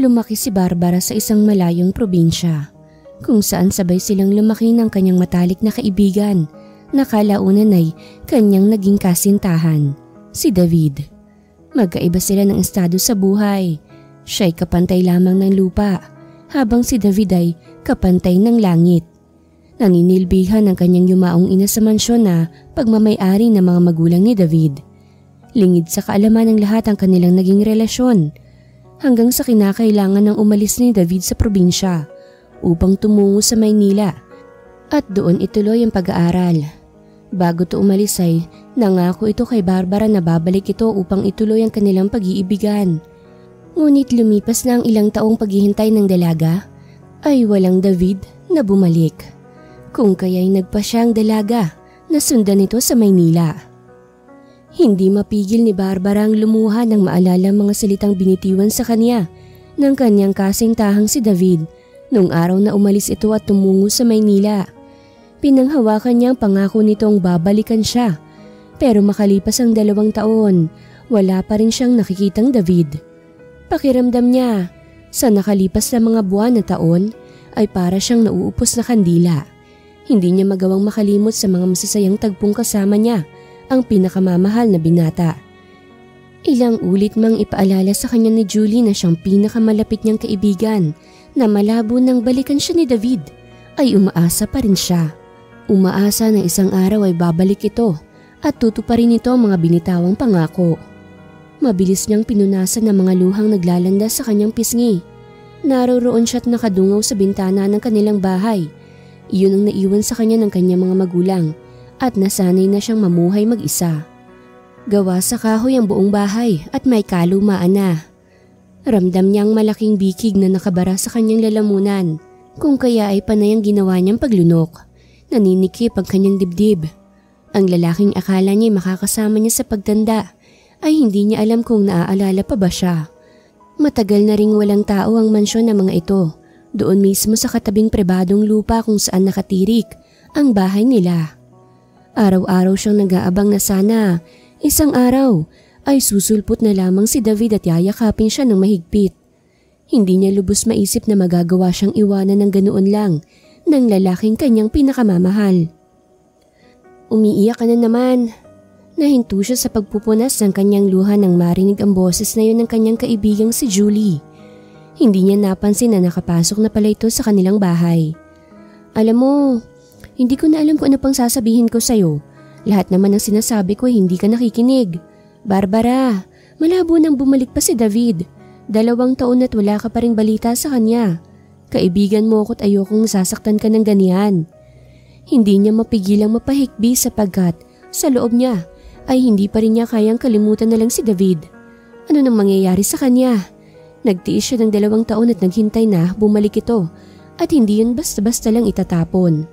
Lumaki si Barbara sa isang malayong probinsya, kung saan sabay silang lumaki ng kanyang matalik na kaibigan na kalaunan ay kanyang naging kasintahan, si David. Magkaiba sila ng estado sa buhay. Siya'y kapantay lamang ng lupa, habang si David ay kapantay ng langit. Naninilbihan ang kanyang yumaong ina sa mansyon na pagmamay-ari ng mga magulang ni David. Lingid sa kaalaman ng lahat ang kanilang naging relasyon, hanggang sa kinakailangan ng umalis ni David sa probinsya upang tumungo sa Maynila at doon ituloy ang pag-aaral. Bago to umalis ay nangako ito kay Barbara na babalik ito upang ituloy ang kanilang pag-iibigan. Ngunit lumipas na ang ilang taong paghihintay ng dalaga ay walang David na bumalik. Kung kaya'y nagpa siyang dalaga na sundan ito sa Maynila. Hindi mapigil ni Barbara ang lumuha nang maalala mga salitang binitiwan sa kanya ng kanyang kasintahang si David nung araw na umalis ito at tumungo sa Maynila. Pinanghawakan niya ang pangako nitong babalikan siya, pero makalipas ang 2 taon, wala pa rin siyang nakikitang David. Pakiramdam niya, sa nakalipas na mga buwan na taon ay para siyang nauupos na kandila. Hindi niya magawang makalimot sa mga masasayang tagpong kasama niya ang pinakamamahal na binata. Ilang ulit mang ipaalala sa kanya ni Julie na siyang pinakamalapit niyang kaibigan na malabo nang balikan siya ni David, ay umaasa pa rin siya. Umaasa na isang araw ay babalik ito at tutuparin ito ang mga binitawang pangako. Mabilis niyang pinunasan ang mga luhang naglalanda sa kanyang pisngi. Naroroon siya at nakadungaw sa bintana ng kanilang bahay. Iyon ang naiwan sa kanya ng kanyang mga magulang at nasanay na siyang mamuhay mag-isa. Gawa sa kahoy ang buong bahay at may kalumaan na. Ramdam niyang malaking bikig na nakabara sa kanyang lalamunan, kung kaya ay panay ang ginawa niyang paglunok. Naninikip ang kanyang dibdib. Ang lalaking akala niya makakasama niya sa pagtanda ay hindi niya alam kung naaalala pa ba siya. Matagal na ring walang tao ang mansyon ng mga ito, doon mismo sa katabing pribadong lupa kung saan nakatirik ang bahay nila. Araw-araw siyang nag-aabang na sana isang araw ay susulpot na lamang si David at yayakapin siya ng mahigpit. Hindi niya lubos maisip na magagawa siyang iwanan ng ganoon lang ng lalaking kanyang pinakamamahal. Umiiyak ka na naman. Nahinto siya sa pagpupunas ng kanyang luha nang marinig ang boses na yun ng kanyang kaibigang si Julie. Hindi niya napansin na nakapasok na pala ito sa kanilang bahay. Alam mo, hindi ko na alam kung ano pang sasabihin ko sa'yo. Lahat naman ng sinasabi ko ay hindi ka nakikinig. Barbara, malabo nang bumalik pa si David. 2 taon at wala ka pa ring balita sa kanya. Kaibigan mo ako't ayokong sasaktan ka ng ganyan. Hindi niya mapigilang mapahikbi sapagkat sa loob niya ay hindi pa rin niya kayang kalimutan na lang si David. Ano nang mangyayari sa kanya? Nagtiis siya ng 2 taon at naghintay na bumalik ito at hindi yun basta-basta lang itatapon.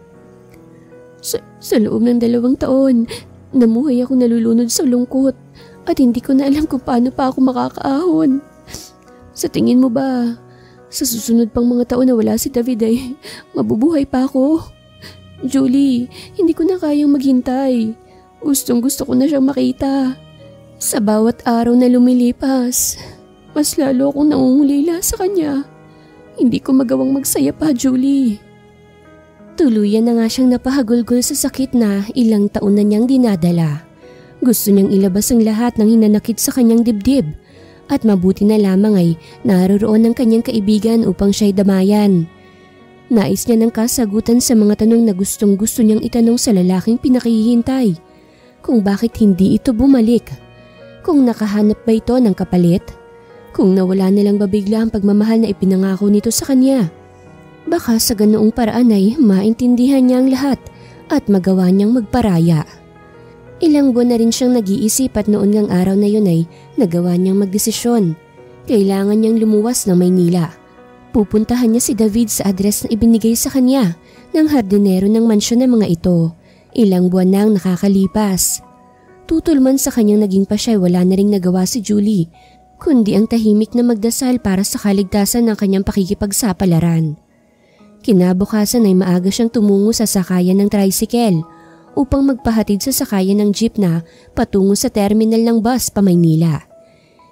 Sa loob ng 2 taon, namuhay ako nalulunod sa lungkot at hindi ko na alam kung paano pa ako makakaahon. Sa tingin mo ba, sa susunod pang mga taon na wala si David ay mabubuhay pa ako? Julie, hindi ko na kayang maghintay. Gustong-gusto ko na siyang makita. Sa bawat araw na lumilipas, mas lalo akong nangungulila sa kanya. Hindi ko magawang magsaya pa, Julie. Tuluyan na nga siyang napahagulgol sa sakit na ilang taon na niyang dinadala. Gusto niyang ilabas ang lahat ng hinanakit sa kanyang dibdib at mabuti na lamang ay naroroon ng kanyang kaibigan upang siya'y damayan. Nais niya ng kasagutan sa mga tanong na gustong-gusto niyang itanong sa lalaking pinakihintay. Kung bakit hindi ito bumalik? Kung nakahanap ba ito ng kapalit? Kung nawala nilang babigla ang pagmamahal na ipinangako nito sa kanya? Baka sa ganoong paraan ay maintindihan niya ang lahat at magawa niyang magparaya. Ilang buwan na rin siyang nag-iisip at noon ngang araw na yun ay nagawa niyang magdesisyon. Kailangan niyang lumuwas ng Maynila. Pupuntahan niya si David sa address na ibinigay sa kanya ng hardinero ng mansyon ng mga ito. Ilang buwan nang nakakalipas. Tutol man sa kanyang naging pasya, wala na ring nagawa si Julie, kundi ang tahimik na magdasal para sa kaligtasan ng kanyang pakikipagsapalaran. Kinabukasan ay maaga siyang tumungo sa sakayan ng tricycle upang magpahatid sa sakayan ng jeep na patungo sa terminal ng bus pa Maynila.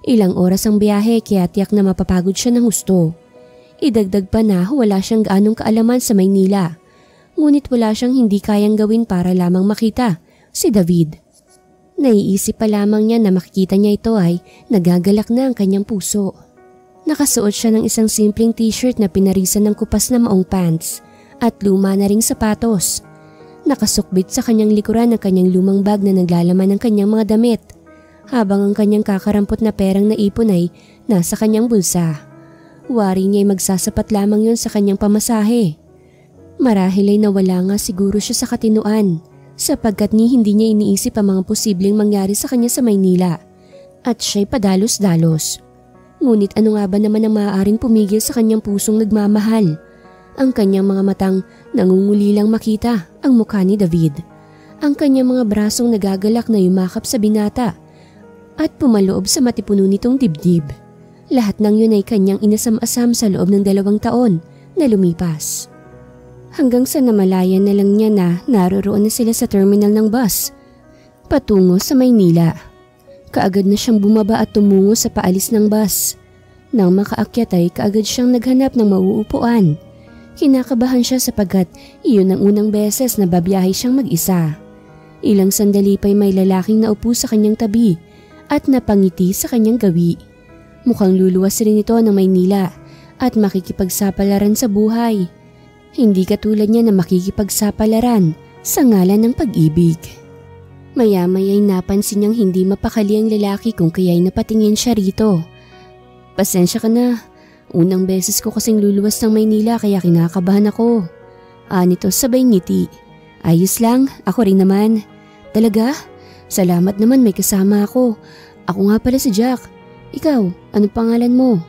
Ilang oras ang biyahe kaya tiyak na mapapagod siya ng husto. Idagdag pa na wala siyang gaanong kaalaman sa Maynila. Ngunit wala siyang hindi kayang gawin para lamang makita si David. Naiisip pa lamang niya na makikita niya ito ay nagagalak na ang kanyang puso. Nakasuot siya ng isang simpleng t-shirt na pinarisan ng kupas na maong pants at luma na ring sapatos. Nakasukbit sa kanyang likuran ang kanyang lumang bag na naglalaman ng kanyang mga damit, habang ang kanyang kakarampot na perang naipon ay nasa kanyang bulsa. Wari niya ay magsasapat lamang yun sa kanyang pamasahe. Marahil ay nawala nga siguro siya sa katinuan sapagkat hindi niya iniisip ang mga posibleng mangyari sa kanya sa Maynila at siya'y padalos-dalos. Ngunit ano nga ba naman ang maaaring pumigil sa kanyang pusong nagmamahal? Ang kanyang mga matang nangungulilang makita ang mukha ni David. Ang kanyang mga brasong nagagalak na yumakap sa binata at pumaloob sa matipuno nitong dibdib. Lahat ng yun ay kanyang inasam-asam sa loob ng 2 taon na lumipas. Hanggang sa namalayan na lang niya na naroroon na sila sa terminal ng bus patungo sa Maynila. Kaagad na siyang bumaba at tumungo sa paalis ng bus. Nang makaakyat ay kaagad siyang naghanap ng mauupuan. Kinakabahan siya sapagkat iyon ang unang beses na babiyahe siyang mag-isa. Ilang sandali pa'y may lalaking naupo sa kanyang tabi at napangiti sa kanyang gawi. Mukhang luluwas rin ito ng Maynila at makikipagsapalaran sa buhay. Hindi katulad niya na makikipagsapalaran sa ngalan ng pag-ibig. Maya-maya'y napansin niyang hindi mapakali ang lalaki kung kaya'y napatingin siya rito. Pasensya ka na, unang beses ko kasing luluwas ng Maynila kaya kinakabahan ako. Nito sabay ngiti. Ayos lang, ako rin naman. Talaga? Salamat naman may kasama ako. Ako nga pala si Jack. Ikaw, anong pangalan mo?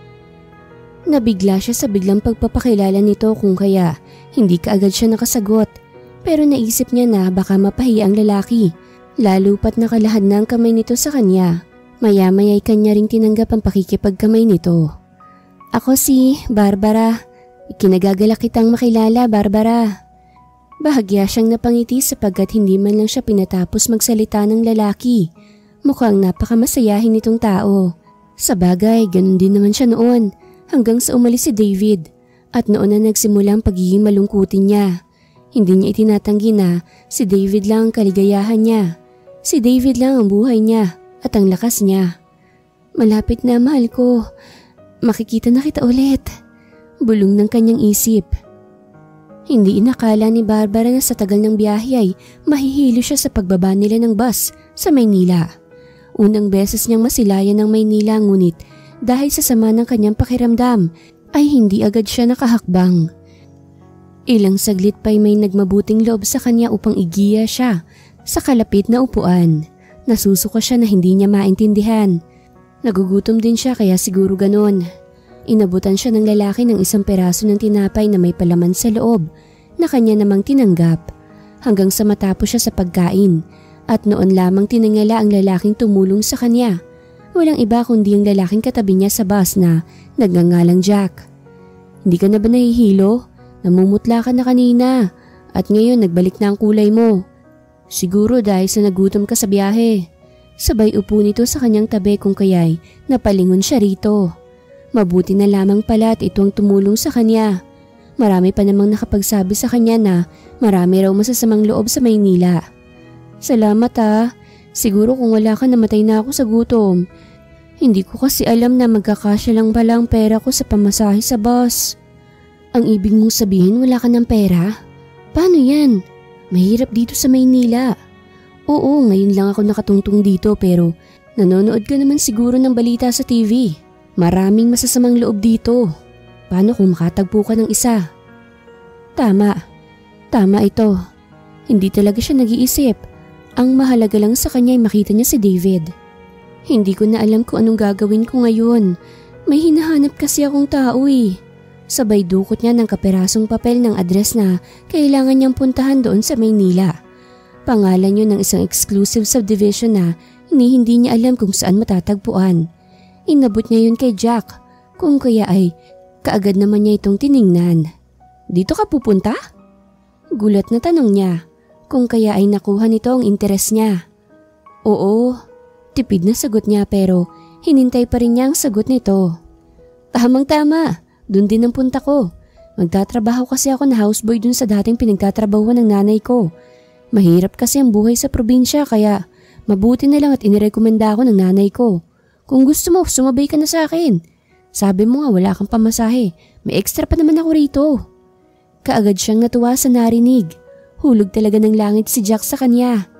Nabigla siya sa biglang pagpapakilala nito kung kaya hindi kaagad siya nakasagot. Pero naisip niya na baka mapahiya ang lalaki. Lalo pat nakalahad na ang kamay nito sa kanya. Maya-maya'y kanya ring tinanggap ang pakikipagkamay nito. Ako si Barbara. Ikinagagalak kitang makilala, Barbara. Bahagya siyang napangiti sapagkat hindi man lang siya pinatapos magsalita ng lalaki. Mukhang napakamasayahin nitong tao. Sa bagay, ganun din naman siya noon hanggang sa umalis si David at noon na nagsimula ang pagiging malungkutin niya. Hindi niya itinatanggi na si David lang ang kaligayahan niya. Si David lang ang buhay niya at ang lakas niya. Malapit na, mahal ko. Makikita na kita ulit. Bulong ng kanyang isip. Hindi inakala ni Barbara na sa tagal ng biyahe ay mahihilo siya sa pagbaba nila ng bus sa Maynila. Unang beses niyang masilayan ng Maynila ngunit dahil sa sama ng kanyang pakiramdam ay hindi agad siya nakahakbang. Ilang saglit pa'y may nagmabuting loob sa kanya upang igiya siya sa kalapit na upuan. Nasusuka siya na hindi niya maintindihan. Nagugutom din siya kaya siguro ganon. Inabutan siya ng lalaki ng isang peraso ng tinapay na may palaman sa loob na kanya namang tinanggap hanggang sa matapos siya sa pagkain at noon lamang tinangala ang lalaking tumulong sa kanya. Walang iba kundi ang lalaking katabi niya sa bus na nagngangalang Jack. Hindi ka na ba nahihilo? Namumutla ka na kanina at ngayon nagbalik na ang kulay mo. Siguro dahil sa nagutom ka sa biyahe. Sabay upo nito sa kanyang tabi kung kaya'y napalingon siya rito. Mabuti na lamang pala at ito ang tumulong sa kanya. Marami pa namang nakapagsabi sa kanya na marami raw masasamang loob sa Maynila. Salamat siguro kung wala ka namatay na ako sa gutom. Hindi ko kasi alam na magkakasya lang pala ang pera ko sa pamasahe sa bus. Ang ibig mong sabihin wala ka ng pera? Paano yan? Mahirap dito sa Maynila. Oo, ngayon lang ako nakatungtong dito pero nanonood ka naman siguro ng balita sa TV. Maraming masasamang loob dito. Paano kung makatagpo ka ng isa? Tama ito. Hindi talaga siya nag-iisip. Ang mahalaga lang sa kanya ay makita niya si David. Hindi ko na alam kung anong gagawin ko ngayon. May hinahanap kasi akong tao eh. Sabay dukot niya ng kaperasong papel ng address na kailangan niyang puntahan doon sa Maynila. Pangalan yun ng isang exclusive subdivision na hindi niya alam kung saan matatagpuan. Inabot niya yun kay Jack, kung kaya ay kaagad naman niya itong tiningnan. Dito ka pupunta? Gulat na tanong niya, kung kaya ay nakuha nito ang interes niya. Oo, tipid na sagot niya pero Hinintay pa rin niya ang sagot nito. Tamang-tama, dun din ang punta ko. Magtatrabaho kasi ako na houseboy dun sa dating pinagtatrabahuan ng nanay ko. Mahirap kasi ang buhay sa probinsya kaya mabuti na lang at inirekomenda ako ng nanay ko. Kung gusto mo, sumabay ka na sa akin. Sabi mo nga wala kang pamasahe, may extra pa naman ako rito. Kaagad siyang natuwa sa narinig. Hulog talaga ng langit si Jack sa kanya.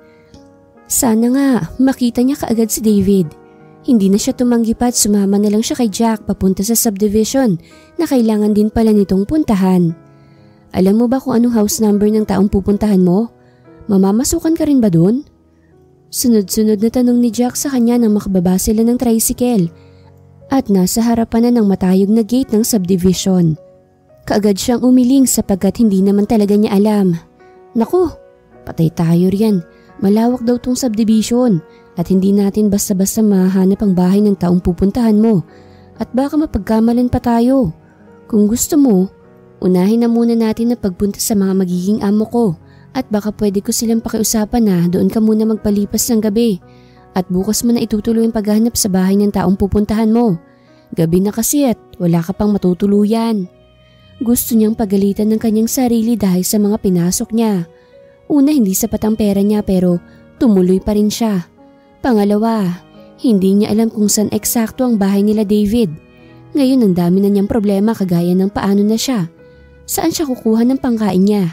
Sana nga makita niya kaagad si David. Hindi na siya tumanggi pa at sumama na lang siya kay Jack papunta sa subdivision na kailangan din pala nitong puntahan. Alam mo ba kung anong house number ng taong pupuntahan mo? Mamamasukan ka rin ba dun? Sunod-sunod na tanong ni Jack sa kanya nang makababa sila ng tricycle at nasa harapan na ng matayog na gate ng subdivision. Kaagad siyang umiling sapagkat hindi naman talaga niya alam. Naku, patay tayo riyan. Malawak daw tong subdivision at hindi natin basta-basta mahanap ang bahay ng taong pupuntahan mo at baka mapagkamalan pa tayo. Kung gusto mo, unahin na muna natin na pagpunta sa mga magiging amo ko at baka pwede ko silang pakiusapan na doon ka muna magpalipas ng gabi at bukas mo na itutuloy ang paghahanap sa bahay ng taong pupuntahan mo. Gabi na kasi at wala ka pang matutuluyan. Gusto niyang pagalitan ng kanyang sarili dahil sa mga pinasok niya. Una, hindi sapat ang pera niya pero tumuloy pa rin siya. Pangalawa, hindi niya alam kung saan eksakto ang bahay nila David. Ngayon ang dami na niyang problema kagaya ng paano na siya. Saan siya kukuha ng pangkain niya?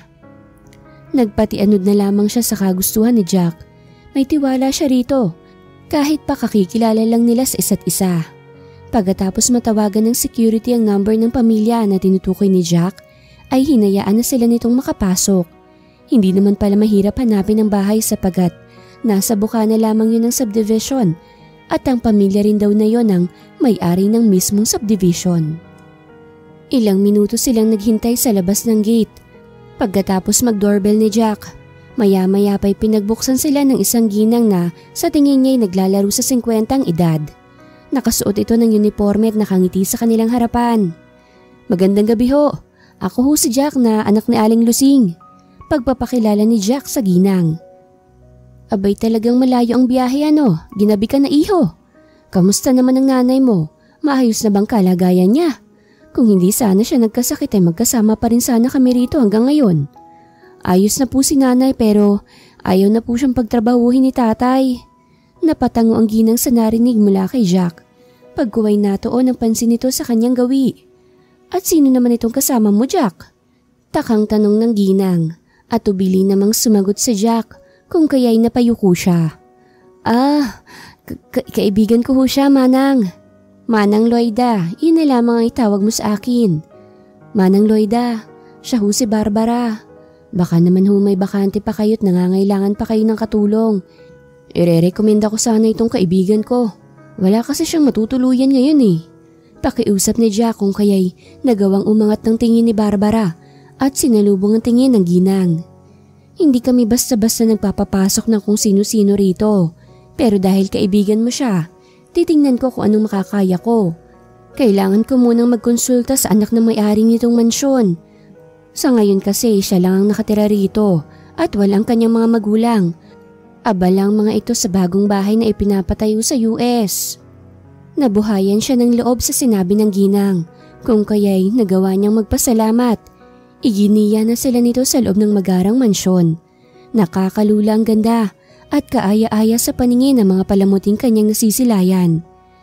Nagpatianod na lamang siya sa kagustuhan ni Jack. May tiwala siya rito. Kahit pa kakikilala lang nila sa isa't isa. Pagkatapos matawagan ng security ang number ng pamilya na tinutukoy ni Jack, ay hinayaan na sila nitong makapasok. Hindi naman pala mahirap hanapin ang bahay sapagat nasa bukana lamang yun ng subdivision at ang pamilya rin daw na yun ang may-ari ng mismong subdivision. Ilang minuto silang naghintay sa labas ng gate. Pagkatapos mag-doorbell ni Jack, maya-maya pa'y pinagbuksan sila ng isang ginang na sa tingin niya'y naglalaro sa 50 ang edad. Nakasuot ito ng uniforme at nakangiti sa kanilang harapan. Magandang gabi ho. Ako ho si Jack na anak ni Aling Lusing. Pagpapakilala ni Jack sa ginang. Abay talagang malayo ang biyahe ano, ginabi ka na iho. Kamusta naman ang nanay mo? Maayos na bang kalagayan niya? Kung hindi sana siya nagkasakit ay magkasama pa rin sana kami rito hanggang ngayon. Ayos na po si nanay pero ayaw na po siyang pagtrabahuhin ni tatay. Napatango ang ginang sa narinig mula kay Jack. Pagkuway natuon ang pansin nito sa kanyang gawi. At sino naman itong kasama mo, Jack? Takang tanong ng ginang. At tubili namang sumagot sa Jack kung kaya'y napayuko siya. Kaibigan ko ho siya, Manang. Manang Loida, yun na lamang ang itawag mo sa akin. Manang Loida, siya ho si Barbara. Baka naman ho may bakante pa kayo't nangangailangan pa kayo ng katulong. Irerekomenda ko sana itong kaibigan ko. Wala kasi siyang matutuluyan ngayon eh. Pakiusap ni Jack kung kaya'y nagawang umangat ng tingin ni Barbara at sinalubong ang tingin ng ginang. Hindi kami basta-basta nagpapapasok ng kung sino-sino rito. Pero dahil kaibigan mo siya, titingnan ko kung anong makakaya ko. Kailangan ko munang magkonsulta sa anak ng may-ari nitong mansyon. Sa ngayon kasi siya lang ang nakatira rito at walang kanyang mga magulang. Abalang mga ito sa bagong bahay na ipinapatayo sa US. Nabuhayan siya ng loob sa sinabi ng ginang, kung kaya'y nagawa niyang magpasalamat. Iginiya na sila nito sa loob ng magarang mansyon. Nakakalula ang ganda at kaaya-aya sa paningin ng mga palamuting kanyang nasisilayan.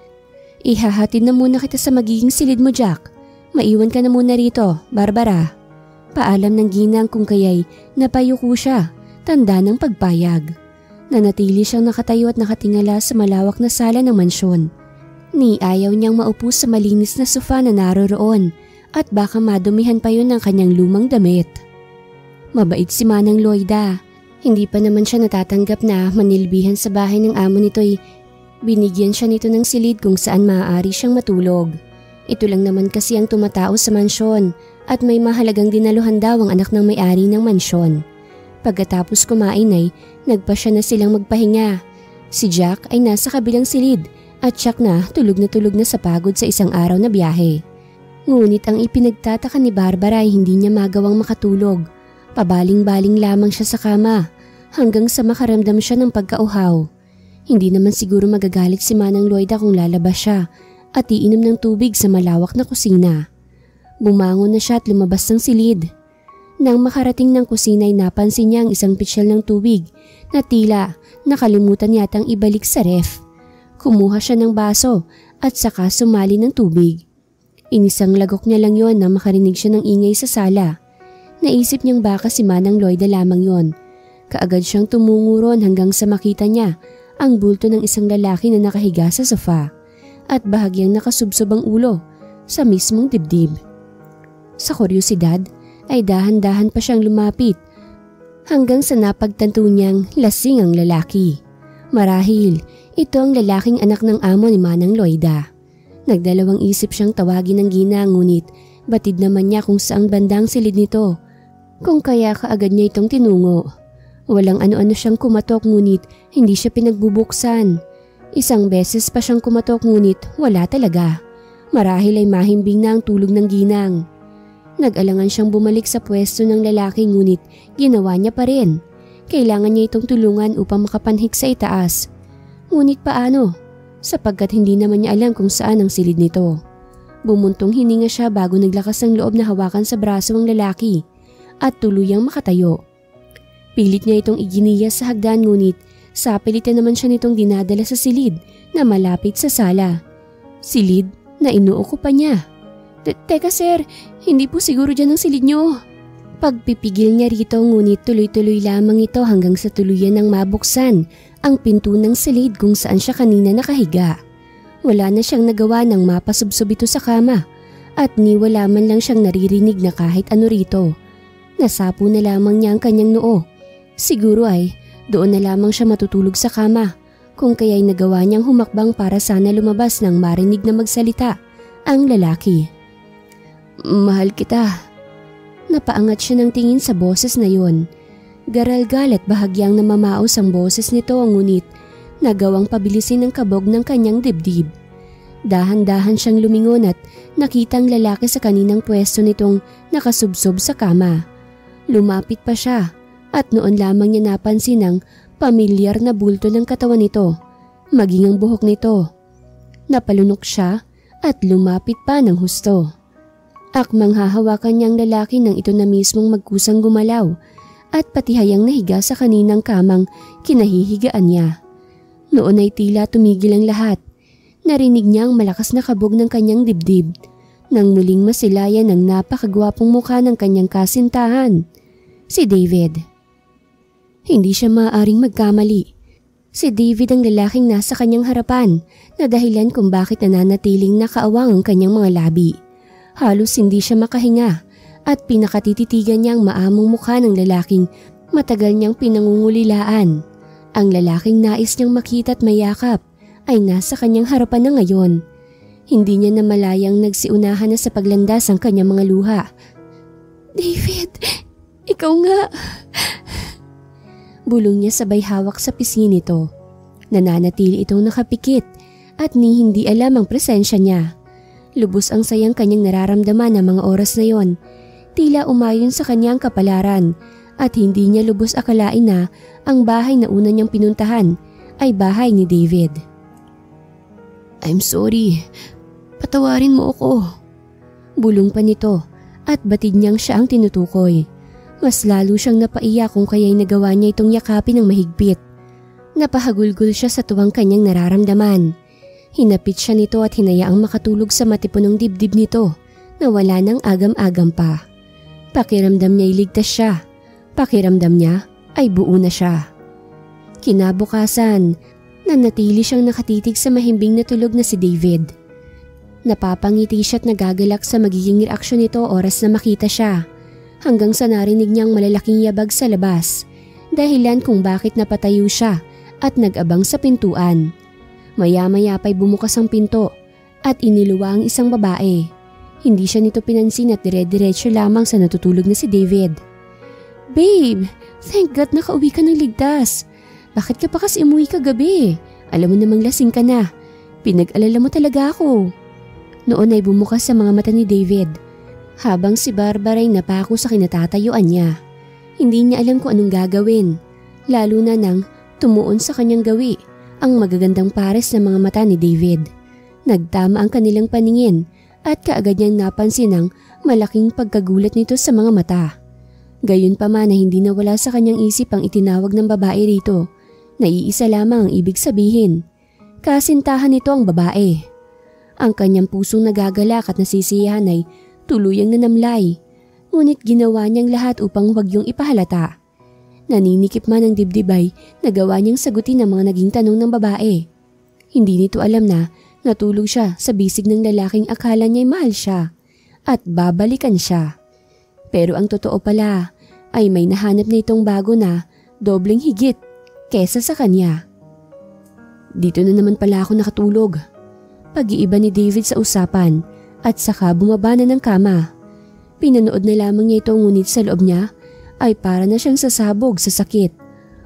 Ihahatid na muna kita sa magiging silid mo, Jack. Maiwan ka na muna rito, Barbara. Paalam ng ginang kung kaya'y napayuko siya, tanda ng pagpayag. Nanatili siyang nakatayo at nakatingala sa malawak na sala ng mansyon. Ni ayaw niyang maupo sa malinis na sofa na naroroon at baka madumihan pa yun ng kanyang lumang damit. Mabait si Manang Loida. Hindi pa naman siya natatanggap na manilbihan sa bahay ng amo nito'y binigyan siya nito ng silid kung saan maaari siyang matulog. Ito lang naman kasi ang tumatao sa mansyon at may mahalagang dinaluhan daw ang anak ng may-ari ng mansyon. Pagkatapos kumain ay nagpa siya na silang magpahinga. Si Jack ay nasa kabilang silid at siyak na tulog na sa pagod sa isang araw na biyahe. Ngunit ang ipinagtataka ni Barbara ay hindi niya magawang makatulog. Pabaling-baling lamang siya sa kama hanggang sa makaramdam siya ng pagkauhaw. Hindi naman siguro magagalit si Manang Loida kung lalabas siya at iinom ng tubig sa malawak na kusina. Bumangon na siya at lumabas ng silid. Nang makarating ng kusina ay napansin niya ang isang pitsyal ng tubig na tila nakalimutan yatang ibalik sa ref. Kumuha siya ng baso at saka sumali ng tubig. Inisang lagok niya lang yon na makarinig siya ng ingay sa sala. Naisip niyang baka si Manang Loida lamang yon. Kaagad siyang tumungo ron hanggang sa makita niya ang bulto ng isang lalaki na nakahiga sa sofa at bahagyang nakasubsob ang ulo sa mismong dibdib. Sa kuryosidad ay dahan-dahan pa siyang lumapit hanggang sa napagtanto niyang lasing ang lalaki. Marahil ito ang lalaking anak ng amo ni Manang Loida. Nagdalawang isip siyang tawagin ng Gina ngunit batid naman niya kung saang bandang silid nito. Kung kaya kaagad niya itong tinungo. Walang ano-ano siyang kumatok ngunit hindi siya pinagbubuksan. Isang beses pa siyang kumatok ngunit wala talaga. Marahil ay mahimbing na ang tulog ng ginang. Nag-alangan siyang bumalik sa pwesto ng lalaki ngunit ginawa niya pa rin. Kailangan niya itong tulungan upang makapanhik sa itaas. Ngunit paano? Sapagkat hindi naman niya alam kung saan ang silid nito. Bumuntong hininga siya bago naglakas ng loob na hawakan sa braso ang lalaki at tuluyang makatayo. Pilit niya itong iginiya sa hagdan ngunit sa pilitan naman siya nitong dinadala sa silid na malapit sa sala. Silid na inuukupan niya. Teka sir, hindi po siguro dyan ang silid niyo. Pagpipigil niya rito ngunit tuloy-tuloy lamang ito hanggang sa tuluyan ng mabuksan ang pinto ng silid kung saan siya kanina nakahiga. Wala na siyang nagawa nang mapasubsob ito sa kama at ni wala man lang siyang naririnig na kahit ano rito. Nasapo na lamang niya ang kanyang noo. Siguro ay doon na lamang siya matutulog sa kama kung kaya'y nagawa niyang humakbang para sana lumabas nang marinig na magsalita ang lalaki. Mahal kita. Napaangat siya ng tingin sa boses na yon. Garalgal at bahagyang namamaos ang boses nito ngunit nagawang pabilisin ang kabog ng kanyang dibdib. Dahan-dahan siyang lumingon at nakita ang lalaki sa kaninang pwesto nitong nakasubsob sa kama. Lumapit pa siya at noon lamang niya napansin ang pamilyar na bulto ng katawan nito, maging ang buhok nito. Napalunok siya at lumapit pa ng husto. Akmang hahawakan niyang lalaki nang ito na mismong magkusang gumalaw at pati hayang nahiga sa kaninang kamang kinahihigaan niya. Noon ay tila tumigil ang lahat. Narinig niya ang malakas na kabog ng kanyang dibdib nang muling masilayan ang napakagwapong mukha ng kanyang kasintahan, si David. Hindi siya maaaring magkamali. Si David ang lalaking nasa kanyang harapan na dahilan kung bakit nananatiling nakaawang ang kanyang mga labi. Halos hindi siya makahinga at pinakatititigan niya ang maamong mukha ng lalaking matagal niyang pinangungulilaan. Ang lalaking nais niyang makita at mayakap ay nasa kanyang harapan na ngayon. Hindi niya namalayang nagsiunahan na sa paglandas ang kanyang mga luha. David, ikaw nga. Bulong niya sabay hawak sa pisngi nito. Nananatili itong nakapikit at ni hindi alam ang presensya niya. Lubos ang sayang kanyang nararamdaman ng mga oras na yon. Tila umayon sa kanyang kapalaran at hindi niya lubos akalain na ang bahay na una niyang pinuntahan ay bahay ni David. I'm sorry. Patawarin mo ako. Bulong pa nito at batid niyang siya ang tinutukoy. Mas lalo siyang napaiyak kung kaya'y nagawa niya itong yakapin ng mahigpit. Napahagulgol siya sa tuwang kanyang nararamdaman. Hinapit siya nito at hinayaang makatulog sa matipunong dibdib nito na wala nang agam-agam pa. Pakiramdam niya iligtas siya. Pakiramdam niya ay buo na siya. Kinabukasan, nanatili siyang nakatitig sa mahimbing na tulog na si David. Napapangiti siya at nagagalak sa magiging reaksyon nito oras na makita siya. Hanggang sa narinig niyang malalaking yabag sa labas, dahilan kung bakit napatayo siya at nag-abang sa pintuan. Maya-maya pa'y bumukas ang pinto at iniluwa ang isang babae. Hindi siya nito pinansin at dire-diretso lamang sa natutulog na si David. Babe, thank God nakauwi ka ng ligtas. Bakit ka pa kasi umuwi kagabi? Alam mo namang lasing ka na. Pinag-alala mo talaga ako. Noon ay bumukas sa mga mata ni David. Habang si Barbara ay napako sa kinatatayuan niya. Hindi niya alam kung anong gagawin, lalo na nang tumuon sa kanyang gawi ang magagandang pares ng mga mata ni David. Nagtama ang kanilang paningin at kaagad niyang napansin ang malaking pagkagulat nito sa mga mata. Gayunpaman na hindi nawala sa kanyang isip ang itinawag ng babae rito. Naiisa lamang ang ibig sabihin. Kasintahan nito ang babae. Ang kanyang pusong nagagalak at nasisiyahan ay tuluyang nanamlay. Ngunit ginawa niyang lahat upang huwag yung ipahalata. Naninikip man ang dibdib ay nagawa niyang sagutin ang mga naging tanong ng babae. Hindi nito alam na natulog siya sa bisig ng lalaking akala niya'y mahal siya at babalikan siya. Pero ang totoo pala ay may nahanap na itong bago na dobleng higit kesa sa kanya. Dito na naman pala ako nakatulog. Pag-iiba ni David sa usapan at saka bumaba na ng kama. Pinanood na lamang niya ito ngunit sa loob niya ay para na siyang sasabog sa sakit.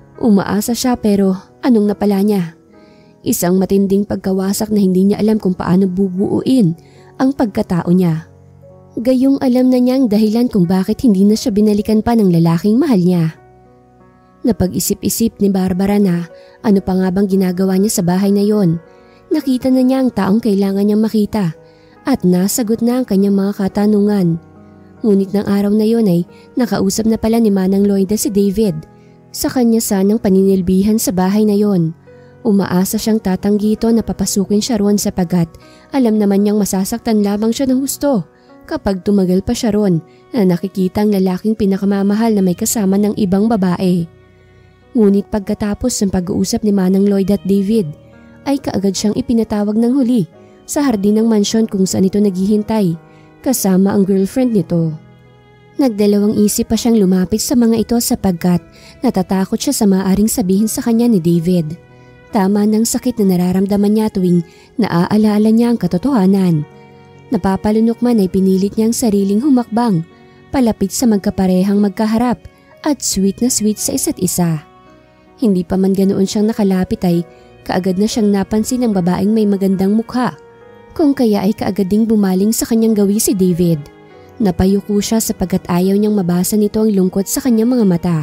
Umaasa siya pero anong napala niya? Isang matinding pagkawasak na hindi niya alam kung paano bubuuin ang pagkatao niya. Gayong alam na niya ang dahilan kung bakit hindi na siya binalikan pa ng lalaking mahal niya. Napag-isip-isip ni Barbara na ano pa nga bang ginagawa niya sa bahay na yon. Nakita na niya ang taong kailangan niyang makita at nasagot na ang kanyang mga katanungan. Ngunit ng araw na yon ay nakausap na pala ni Manang Loida si David. Sa kanya sanang paninilbihan sa bahay na yon. Umaasa siyang tatanggi ito na papasukin siya roon sapagkat alam naman niyang masasaktan lamang siya ng husto kapag tumagal pa siya roon na nakikita ang lalaking pinakamamahal na may kasama ng ibang babae. Ngunit pagkatapos ng pag-uusap ni Manang Lloyd at David ay kaagad siyang ipinatawag ng huli sa hardin ng mansyon kung saan ito naghihintay kasama ang girlfriend nito. Nagdalawang isip pa siyang lumapit sa mga ito sapagkat natatakot siya sa maaaring sabihin sa kanya ni David. Tama ng sakit na nararamdaman niya tuwing naaalaala niya ang katotohanan. Napapalunok man ay pinilit niyang sariling humakbang, palapit sa magkaparehang magkaharap at sweet na sweet sa isa't isa. Hindi pa man ganoon siyang nakalapit ay kaagad na siyang napansin ng babaeng may magandang mukha. Kung kaya ay kaagad ding bumaling sa kanyang gawi si David. Napayuko siya sapagkat ayaw niyang mabasa nito ang lungkot sa kanyang mga mata.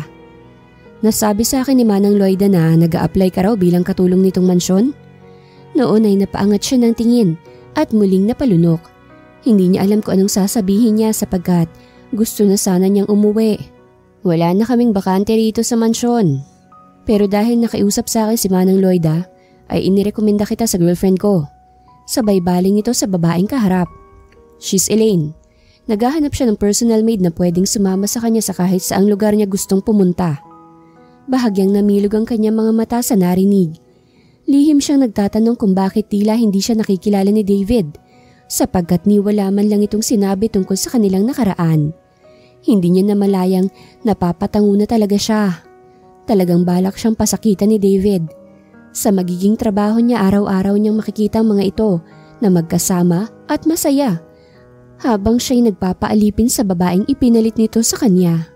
Nasabi sa akin ni Manang Loida na nag-a-apply ka raw bilang katulong nitong mansyon? Noon ay napaangat siya ng tingin at muling napalunok. Hindi niya alam kung anong sasabihin niya sapagkat gusto na sana niyang umuwi. Wala na kaming bakante rito sa mansyon. Pero dahil nakiusap sa akin si Manang Loida, ay inirekomenda kita sa girlfriend ko. Sabay baling ito sa babaeng kaharap. She's Elaine. Naghahanap siya ng personal maid na pwedeng sumama sa kanya sa kahit saang lugar niya gustong pumunta. Bahagyang namilog ang kanyang mga mata sa narinig. Lihim siyang nagtatanong kung bakit tila hindi siya nakikilala ni David sapagkat niwala man lang itong sinabi tungkol sa kanilang nakaraan. Hindi niya namalayang napapatango na talaga siya. Talagang balak siyang pasakitan ni David. Sa magiging trabaho niya araw-araw niyang makikita ang mga ito na magkasama at masaya habang siya'y nagpapaalipin sa babaeng ipinalit nito sa kanya.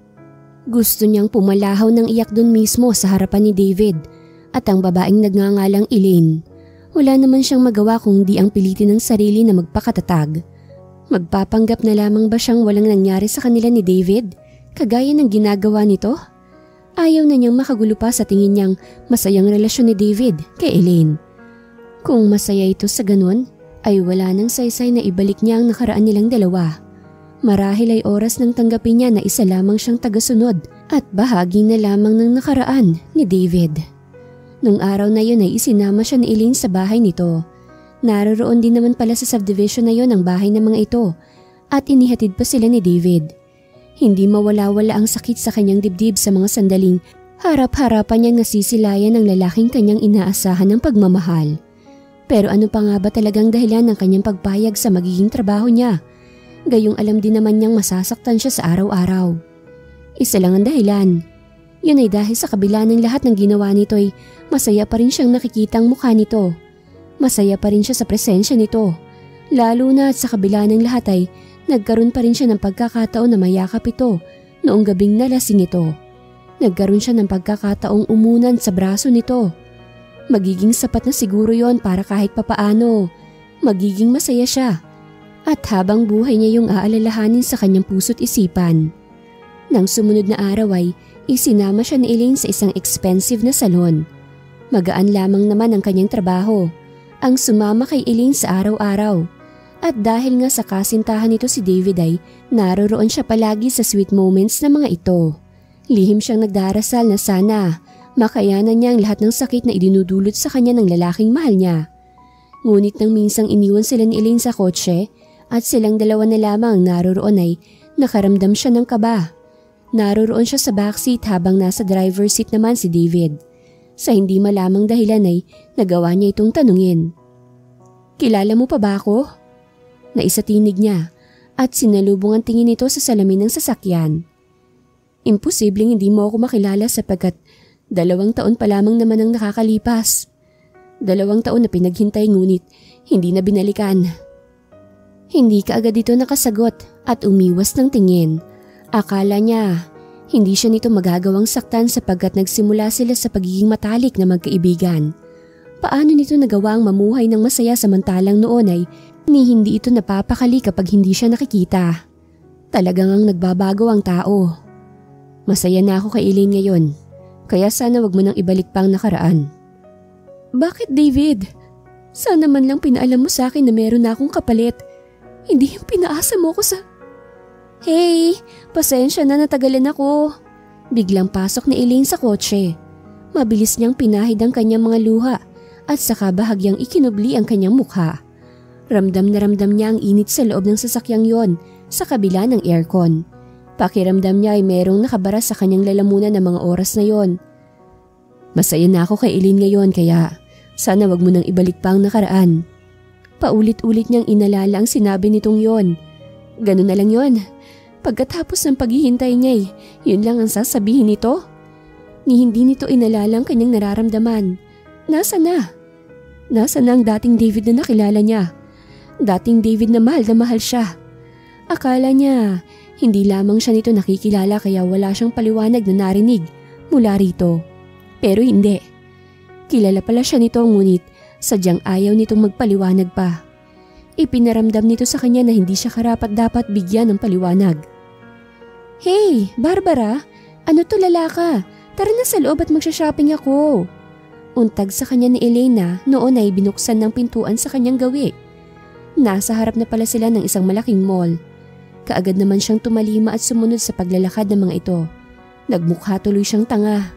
Gusto niyang pumalahaw ng iyak dun mismo sa harapan ni David at ang babaeng nagngangalang Elaine. Wala naman siyang magawa kung di ang pilitin ng sarili na magpakatatag. Magpapanggap na lamang ba siyang walang nangyari sa kanila ni David kagaya ng ginagawa nito? Ayaw na niyang makagulo pa sa tingin niyang masayang relasyon ni David kay Elaine. Kung masaya ito sa ganun, ay wala nang saysay na ibalik niya ang nakaraan nilang dalawa. Marahil ay oras nang tanggapin niya na isa lamang siyang tagasunod at bahagi na lamang ng nakaraan ni David. Nung araw na yun ay isinama siya ni Elaine sa bahay nito. Naroroon din naman pala sa subdivision na yun ang bahay ng mga ito at inihatid pa sila ni David. Hindi mawala-wala ang sakit sa kanyang dibdib sa mga sandaling harap-harapan niyang nasisilayan ng lalaking kanyang inaasahan ng pagmamahal. Pero ano pa nga ba talagang dahilan ng kanyang pagpayag sa magiging trabaho niya? Gayong alam din naman niyang masasaktan siya sa araw-araw. Isa lang ang dahilan. Yun ay dahil sa kabila ng lahat ng ginawa nito ay masaya pa rin siyang nakikita ang mukha nito. Masaya pa rin siya sa presensya nito. Lalo na at sa kabila ng lahat ay nagkaroon pa rin siya ng pagkakataon na mayakap ito noong gabing nalasing ito. Nagkaroon siya ng pagkakataong umunan sa braso nito. Magiging sapat na siguro yon para kahit papaano. Magiging masaya siya. At habang buhay niya yung aalalahanin sa kanyang puso't isipan. Nang sumunod na araw ay isinama siya ni Elaine sa isang expensive na salon. Magaan lamang naman ang kanyang trabaho, ang sumama kay Elaine sa araw-araw. At dahil nga sa kasintahan nito si David ay naroroon siya palagi sa sweet moments na mga ito. Lihim siyang nagdarasal na sana makayanan niya ang lahat ng sakit na idinudulot sa kanya ng lalaking mahal niya. Ngunit nang minsang iniwan sila ni Elaine sa kotse at silang dalawa na lamang naroroon ay nakaramdam siya ng kaba. Naroroon siya sa backseat habang nasa driver's seat naman si David. Sa hindi malamang dahilan ay nagawa niya itong tanungin. "Kilala mo pa ba ako?" Naisatinig niya at sinalubong ang tingin nito sa salamin ng sasakyan. "Imposibleng hindi mo ako makilala sapagkat 2 taon pa lamang naman ang nakakalipas. 2 taon na pinaghintay ngunit hindi na binalikan." Hindi kaagad ito nakasagot at umiwas ng tingin. Akala niya hindi siya nito magagawang saktan sapagkat nagsimula sila sa pagiging matalik na magkaibigan. Paano nito nagawang mamuhay ng masaya samantalang noon ay hindi ito napapakali kapag hindi siya nakikita. Talagang ang nagbabago ang tao. "Masaya na ako kay Elaine ngayon, kaya sana wag mo nang ibalik pang nakaraan." "Bakit, David? Sana man lang pinaalam mo sa akin na meron na akong kapalit. Hindi yung pinaasa mo ko sa..." "Hey, pasensya na natagalan ako." Biglang pasok ni Elaine sa kotse. Mabilis niyang pinahid ang kanyang mga luha at saka bahagyang ikinubli ang kanyang mukha. Ramdam na ramdam niya ang init sa loob ng sasakyang yon sa kabila ng aircon. Pakiramdam niya ay merong nakabara sa kanyang lalamunan ng mga oras na yon. "Masaya na ako kay Elaine ngayon kaya sana wag mo nang ibalik pa ang nakaraan." Paulit-ulit niyang inalala ang sinabi nitong yon. Ganun na lang yon. Pagkatapos ng paghihintay niya yun lang ang sasabihin nito. Hindi nito inalala ang kanyang nararamdaman. Nasaan na? Nasaan na ang dating David na nakilala niya? Dating David na mahal siya. Akala niya hindi lamang siya nito nakikilala kaya wala siyang paliwanag na narinig mula rito. Pero hindi. Kilala pala siya nito ngunit sadyang ayaw nitong magpaliwanag pa. Ipinaramdam nito sa kanya na hindi siya karapat-dapat bigyan ng paliwanag. "Hey, Barbara, ano to lalaka? Tara na sa loob at magsha-shopping ako." Untag sa kanya ni Elena noon ay binuksan ng pintuan sa kanyang gawi. Nasa harap na pala sila ng isang malaking mall. Kaagad naman siyang tumalima at sumunod sa paglalakad ng mga ito. Nagmukha tuloy siyang tanga.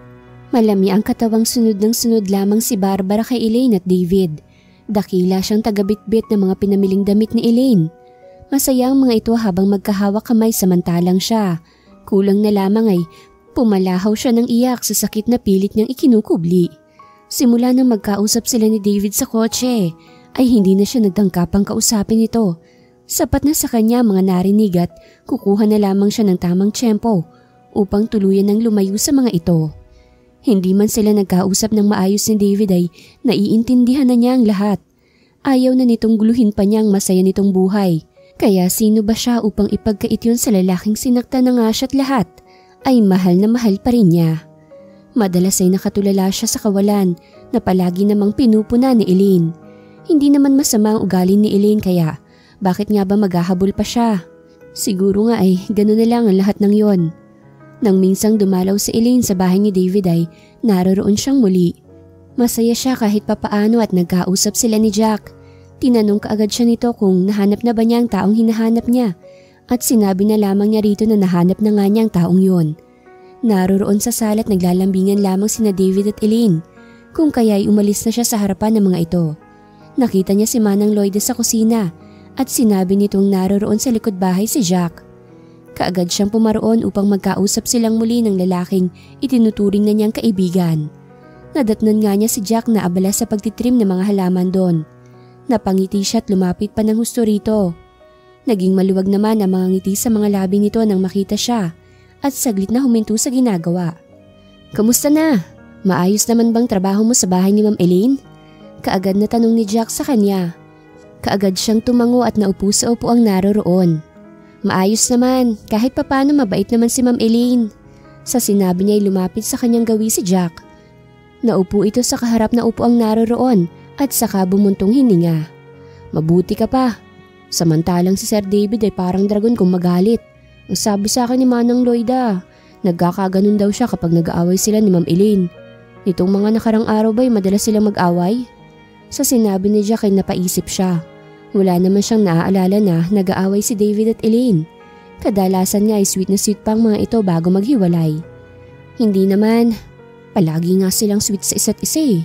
Malami ang katawang sunod ng sunod lamang si Barbara kay Elaine at David. Dakila siyang tagabitbit ng mga pinamiling damit ni Elaine. Masaya ang mga ito habang magkahawak kamay samantalang siya. Kulang na lamang ay pumalahaw siya ng iyak sa sakit na pilit niyang ikinukubli. Simula nang magkausap sila ni David sa kotse, ay hindi na siya nagtangkapang kausapin ito. Sapat na sa kanya mga narinig at kukuha na lamang siya ng tamang tiyempo upang tuluyan ng lumayo sa mga ito. Hindi man sila nagkausap ng maayos ni David ay naiintindihan na niya ang lahat. Ayaw na nitong guluhin pa niyang masaya nitong buhay. Kaya sino ba siya upang ipagkait yun sa lalaking sinakta na nga siya't lahat ay mahal na mahal pa rin niya. Madalas ay nakatulala siya sa kawalan na palagi namang pinupuna ni Elaine. Hindi naman masama ang ugali ni Elaine kaya bakit nga ba maghahabol pa siya? Siguro nga ay gano'n na lang ang lahat ng yon. Nang minsang dumalaw si Elaine sa bahay ni David ay naroroon siyang muli. Masaya siya kahit papaano at nagkausap sila ni Jack. Tinanong kaagad siya nito kung nahanap na ba niya ang taong hinahanap niya at sinabi na lamang niya rito na nahanap na nga niya ang taong yon. Naroroon sa sala at naglalambingan lamang sina David at Elaine kung kaya'y umalis na siya sa harapan ng mga ito. Nakita niya si Manang Lloyda sa kusina at sinabi nitong naroroon sa likod bahay si Jack. Kaagad siyang pumaroon upang magkausap silang muli ng lalaking itinuturing na niyang kaibigan. Nadatnan nga niya si Jack na abala sa pagtitrim ng mga halaman doon. Napangiti siya at lumapit pa ng husto rito. Naging maluwag naman ang mga ngiti sa mga labi nito nang makita siya at saglit na huminto sa ginagawa. "Kamusta na? Maayos naman bang trabaho mo sa bahay ni Ma'am Elaine?" Kaagad na tanong ni Jack sa kanya. Kaagad siyang tumango at naupo sa upuang naroroon. "Maayos naman, kahit papano mabait naman si Ma'am Elaine." Sa sinabi niya ay lumapit sa kanyang gawi si Jack. Naupo ito sa kaharap na upuang naroroon at saka bumuntong hininga. "Mabuti ka pa. Samantalang si Sir David ay parang dragon kung magalit. Ang sabi sa akin ni Manang Lloyda, nagkakaganon daw siya kapag nag-aaway sila ni Ma'am Elaine. Nitong mga nakarang araw ba'y madalas silang mag-away? Sa sinabi ni Jack ay napaisip siya. Wala naman siyang naaalala na nag-aaway si David at Elaine. Kadalasan nga ay sweet na sweet pang mga ito bago maghiwalay. Hindi naman, palagi nga silang sweet sa isa't isa eh.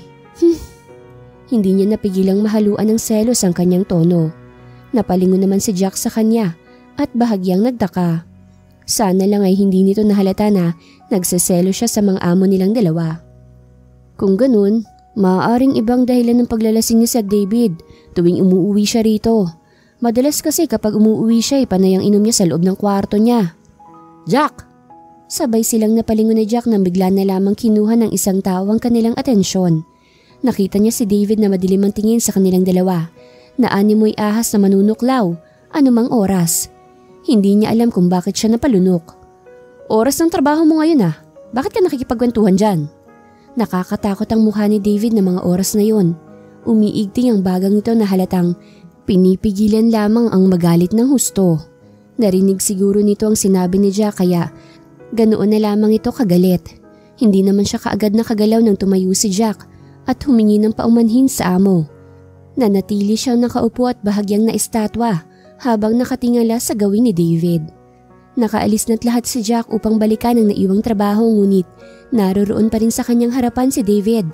Hindi niya napigilang mahaluan ng selos ang kanyang tono. Napalingon naman si Jack sa kanya at bahagyang nagtaka. Sana lang ay hindi nito nahalata na nagseselo siya sa mga amo nilang dalawa. Kung ganun, maaaring ibang dahilan ng paglalasing ni Sir David tuwing umuuwi siya rito. Madalas kasi kapag umuuwi siya ay panay ang inom niya sa loob ng kwarto niya. Jack! Sabay silang napalingon ni Jack nang bigla na lamang kinuha ng isang tao ang kanilang atensyon. Nakita niya si David na madilim ang tingin sa kanilang dalawa, na animoy ahas na manunuklaw, anumang oras. Hindi niya alam kung bakit siya napalunok. Oras ng trabaho mo ngayon ah, bakit ka nakikipagkwentuhan dyan? Nakakatakot ang mukha ni David na mga oras na yon. Umiigting ang bagang ito na halatang pinipigilan lamang ang magalit ng husto. Narinig siguro nito ang sinabi ni Jack kaya ganoon na lamang ito kagalit. Hindi naman siya kaagad nakagalaw nang tumayo si Jack at humingi ng paumanhin sa amo. Nanatili siyang nakaupo at bahagyang naistatwa habang nakatingala sa gawin ni David. Nakaalis na't lahat si Jack upang balikan ang naiwang trabaho ngunit naroroon pa rin sa kanyang harapan si David.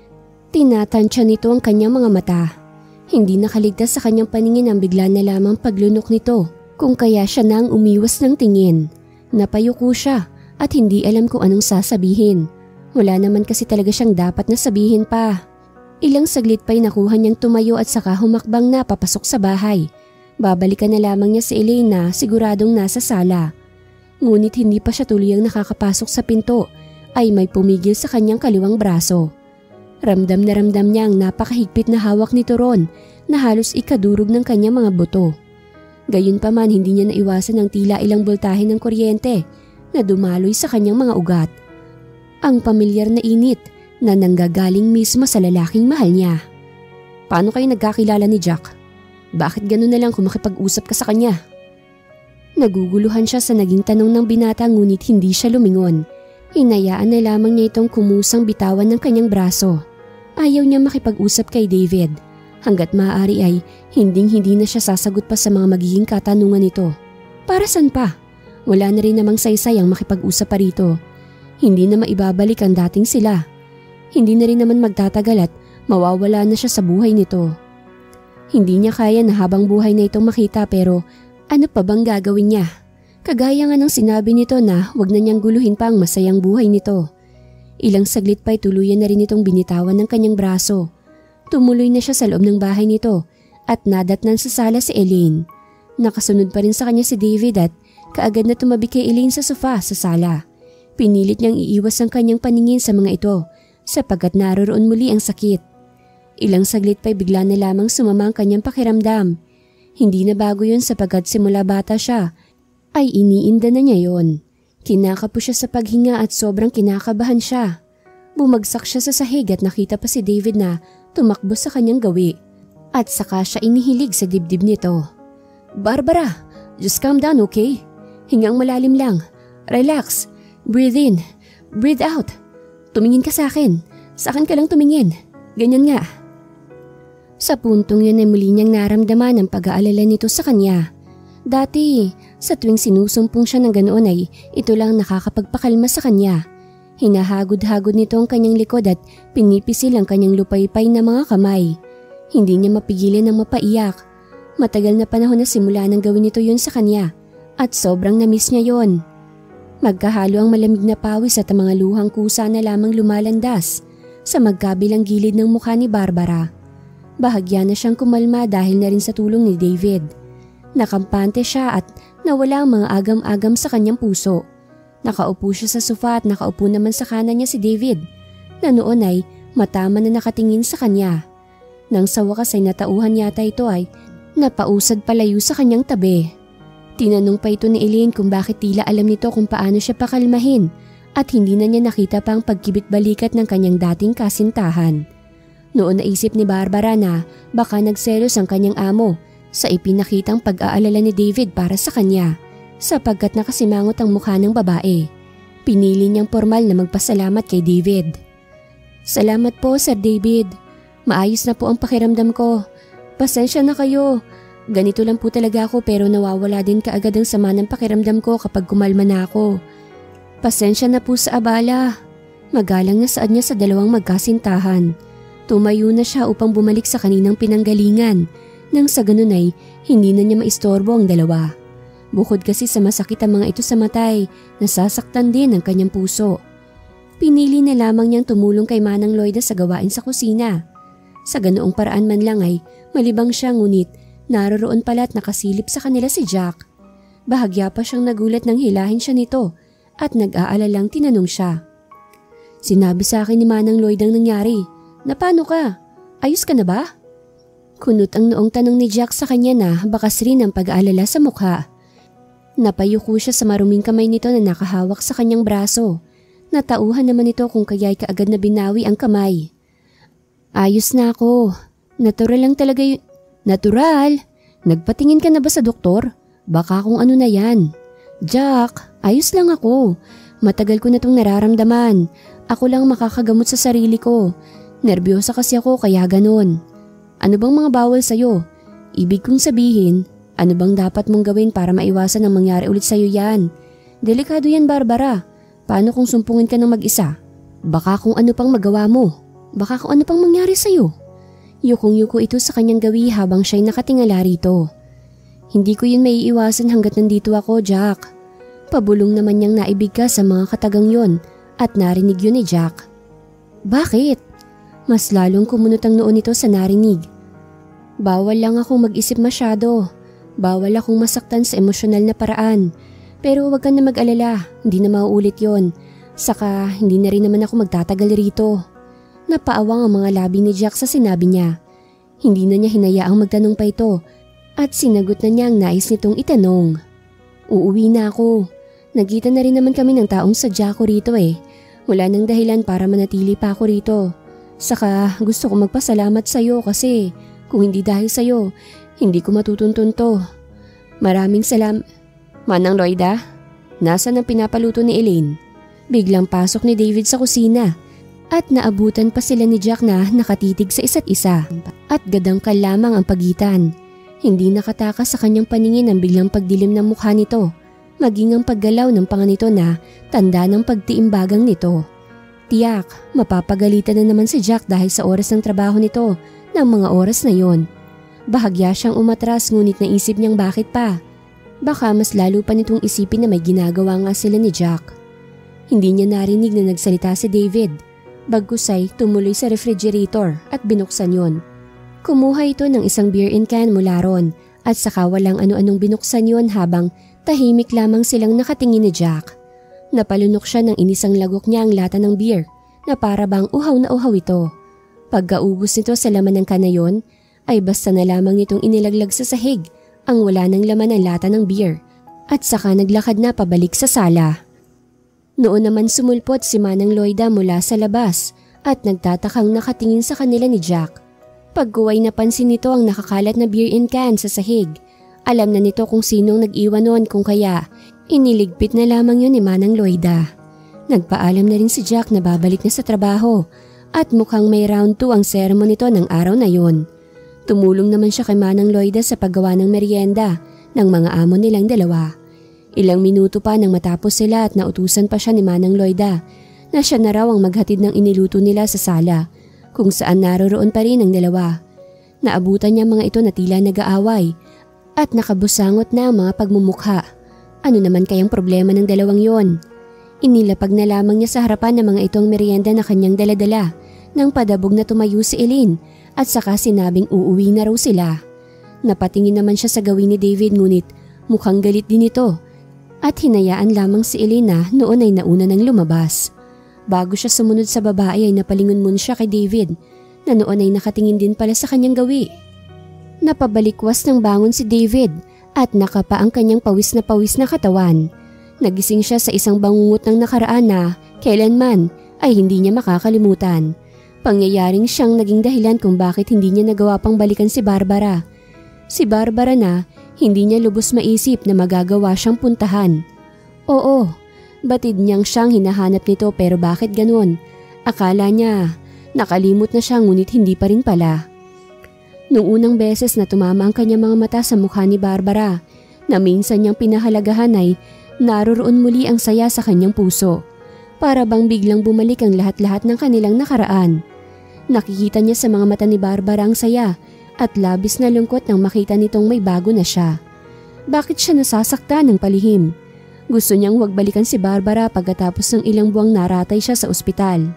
Tinatansya nito ang kanyang mga mata. Hindi nakaligtas sa kanyang paningin ang bigla na lamang paglunok nito kung kaya siya nang umiwas ng tingin. Napayuko siya at hindi alam kung anong sasabihin. Wala naman kasi talaga siyang dapat na sabihin pa. Ilang saglit pa'y nakuha niyang tumayo at saka humakbang na papasok sa bahay. Babalikan na lamang niya si Elaine na siguradong nasa sala. Ngunit hindi pa siya tuluyang nakakapasok sa pinto ay may pumigil sa kanyang kaliwang braso. Ramdam niya ang napakahigpit na hawak nito ron na halos ikadurog ng kanyang mga buto. Gayunpaman hindi niya naiwasan ang tila ilang boltahe ng kuryente na dumaloy sa kanyang mga ugat. Ang pamilyar na init na nanggagaling mismo sa lalaking mahal niya. Paano kayo nagkakilala ni Jack? Bakit gano'n na lang kung makipag-usap ka sa kanya? Naguguluhan siya sa naging tanong ng binata ngunit hindi siya lumingon. Hinayaan na lamang niya itong kumusang bitawan ng kanyang braso. Ayaw niya makipag-usap kay David. Hanggat maaari ay hinding-hindi na siya sasagot pa sa mga magiging katanungan nito. Para saan pa? Wala na rin namang saysay ang makipag-usap pa rito. Hindi na maibabalik ang dating sila. Hindi na rin naman magtatagal at mawawala na siya sa buhay nito. Hindi niya kaya na habang buhay na itong makita pero ano pa bang gagawin niya? Kagaya nga ng sinabi nito na wag na niyang guluhin pa ang masayang buhay nito. Ilang saglit pa'y tuluyan na rin itong binitawan ng kanyang braso. Tumuloy na siya sa loob ng bahay nito at nadatnan sa sala si Elaine. Nakasunod pa rin sa kanya si David at kaagad na tumabi kay Elaine sa sofa sa sala. Pinilit niyang iiwas ang kanyang paningin sa mga ito sapagkat naroroon muli ang sakit. Ilang saglit pa'y bigla na lamang sumama ang kanyang pakiramdam. Hindi na bago yun sapagkat simula bata siya ay iniinda na niya yon. Kinakapo siya sa paghinga at sobrang kinakabahan siya. Bumagsak siya sa sahig at nakita pa si David na tumakbo sa kanyang gawi. At saka siya inihilig sa dibdib nito. Barbara, just calm down, okay? Hingang malalim lang. Relax. Breathe in. Breathe out. Tumingin ka sa akin. Sa akin ka lang tumingin. Ganyan nga. Sa puntong yun ay muli niyang naramdaman ang pag-aalala nito sa kanya. Dati, sa tuwing sinusumpong siya ng ganoon ay ito lang nakakapagpakalma sa kanya. Hinahagod-hagod nito ang kanyang likod at pinipisil ang kanyang lupaypay na mga kamay. Hindi niya mapigilan ang mapaiyak. Matagal na panahon na simula nang gawin nito yun sa kanya at sobrang namiss niya yon. Magkahalo ang malamig na pawis at ang mga luhang kusa na lamang lumalandas sa magkabilang gilid ng mukha ni Barbara. Bahagya na siyang kumalma dahil na rin sa tulong ni David. Nakampante siya at nawala ang mga agam-agam sa kanyang puso. Nakaupo siya sa sofa at nakaupo naman sa kanan niya si David na noon ay matama na nakatingin sa kanya. Nang sa wakas ay natauhan yata ito ay napausad palayo sa kanyang tabi. Tinanong pa ito ni Elaine kung bakit tila alam nito kung paano siya pakalmahin at hindi na niya nakita pa ang pagkibit-balikat ng kanyang dating kasintahan. Noon naisip ni Barbara na baka nagselos ang kanyang amo sa ipinakitang pag-aalala ni David para sa kanya sapagkat nakasimangot ang mukha ng babae. Pinili niyang formal na magpasalamat kay David. Salamat po, Sir David. Maayos na po ang pakiramdam ko. Pasensya na kayo. Ganito lang po talaga ako pero nawawala din kaagad ang sama ng pakiramdam ko kapag kumalma na ako. Pasensya na po sa abala. Magalang na saad niya sa dalawang magkasintahan. Tumayo na siya upang bumalik sa kaninang pinanggalingan. Nang sa ganun ay hindi na niya maistorbo ang dalawa. Bukod kasi sa masakit ang mga ito sa matay, nasasaktan din ang kanyang puso. Pinili na lamang niyang tumulong kay Manang Loida sa gawain sa kusina. Sa ganoong paraan man lang ay malibang siya ngunit naroroon pala at nakasilip sa kanila si Jack. Bahagya pa siyang nagulat nang hilahin siya nito at nag-aalalang tinanong siya. Sinabi sa akin ni Manang Lloyd ang nangyari. Na paano ka? Ayos ka na ba? Kunot ang noong tanong ni Jack sa kanya na bakas rin ang pag-aalala sa mukha. Napayuko siya sa maruming kamay nito na nakahawak sa kanyang braso. Natauhan naman ito kung kaya'y kaagad na binawi ang kamay. Ayos na ako. Natural lang talaga yun. Natural? Nagpatingin ka na ba sa doktor? Baka kung ano na yan. Jack, ayos lang ako. Matagal ko na itong nararamdaman. Ako lang makakagamot sa sarili ko. Nerbiyosa kasi ako kaya ganon. Ano bang mga bawal sa'yo? Ibig kong sabihin, ano bang dapat mong gawin para maiwasan ang mangyari ulit sa'yo yan? Delikado yan, Barbara. Paano kung sumpungin ka ng mag-isa? Baka kung ano pang magawa mo. Baka kung ano pang mangyari sa'yo. Yukong-yuko ito sa kanyang gawi habang siya'y nakatingala rito. Hindi ko yun maiiwasan hanggat nandito ako, Jack. Pabulong naman niyang naibig ka sa mga katagang yon at narinig yun ni Jack. Bakit? Mas lalong kumunot ang noon nito sa narinig. Bawal lang akong mag-isip masyado. Bawal akong masaktan sa emosyonal na paraan. Pero huwag ka na mag-alala, hindi na mauulit yon. Saka hindi na rin naman ako magtatagal rito. Napaawang ang mga labi ni Jack sa sinabi niya. Hindi na niya hinayaang magtanong pa ito at sinagot na niya ang nais nitong itanong. Uuwi na ako. Nagkita na rin naman kami ng taong sadya ko rito eh. Wala nang dahilan para manatili pa ako rito. Saka gusto ko magpasalamat sa'yo kasi kung hindi dahil sa'yo, hindi ko matutuntun to. Maraming salamat. Manang Loida, nasaan ang pinapaluto ni Elaine? Biglang pasok ni David sa kusina at naabutan pa sila ni Jack na nakatitig sa isa't isa at gadangkal lamang ang pagitan. Hindi nakatakas sa kanyang paningin ang biglang pagdilim ng mukha nito, maging ang paggalaw ng panga nito na tanda ng pagtiimbagang nito. Tiyak, mapapagalitan na naman si Jack dahil sa oras ng trabaho nito ng mga oras na yon. Bahagya siyang umatras ngunit naisip niyang bakit pa. Baka mas lalo pa nitong isipin na may ginagawa nga sila ni Jack. Hindi niya narinig na nagsalita si David. Bagkus ay tumuloy sa refrigerator at binuksan yon. Kumuha ito ng isang beer in can mula ron at saka walang ano-anong binuksan yon habang tahimik lamang silang nakatingin ni Jack. Napalunok siya ng inisang lagok niya ang lata ng beer na para bang uhaw na uhaw ito. Pagkaubos nito sa laman ng kanayon ay basta na lamang nitong inilaglag sa sahig ang wala ng laman ng lata ng beer at saka naglakad na pabalik sa sala. Noon naman sumulpot si Manang Loida mula sa labas at nagtatakang nakatingin sa kanila ni Jack. Pagkuway napansin nito ang nakakalat na beer in can sa sahig. Alam na nito kung sinong nag-iwan noon kung kaya iniligpit na lamang yun ni Manang Loida. Nagpaalam na rin si Jack na babalik na sa trabaho at mukhang may round 2 ang sermon nito ng araw na yon. Tumulong naman siya kay Manang Loida sa paggawa ng merienda ng mga amo nilang dalawa. Ilang minuto pa nang matapos sila at nautusan pa siya ni Manang Loida na siya na raw ang maghatid ng iniluto nila sa sala kung saan naroroon pa rin ang dalawa. Naabutan niya mga ito na tila nag-aaway at nakabusangot na ang mga pagmumukha. Ano naman kayang problema ng dalawang yon? Inilapag na lamang niya sa harapan ng mga itong merienda na kanyang daladala nang padabog na tumayo si Elaine at saka sinabing uuwi na raw sila. Napatingin naman siya sa gawin ni David ngunit mukhang galit din ito at hinayaan lamang si Elaine na noon ay nauna nang lumabas. Bago siya sumunod sa babae ay napalingon muna siya kay David na noon ay nakatingin din pala sa kanyang gawi. Napabalikwas ng bangon si David at nakapa ang kanyang pawis na katawan. Nagising siya sa isang bangungot ng nakaraan na kailanman ay hindi niya makakalimutan. Pangyayaring siyang naging dahilan kung bakit hindi niya nagawa pang balikan si Barbara. Si Barbara na hindi niya lubos maisip na magagawa siyang puntahan. Oo, batid niyang siyang hinahanap nito pero bakit ganun? Akala niya Nakalimot na siya ngunit hindi pa rin pala. Noong unang beses na tumama ang kanyang mga mata sa mukha ni Barbara, na minsan niyang pinahalagahan ay naroroon muli ang saya sa kanyang puso. Para bang biglang bumalik ang lahat-lahat ng kanilang nakaraan. Nakikita niya sa mga mata ni Barbara ang saya at labis na lungkot nang makita nitong may bago na siya. Bakit siya nasasaktan ng palihim? Gusto niyang huwag balikan si Barbara pagkatapos ng ilang buwang naratay siya sa ospital.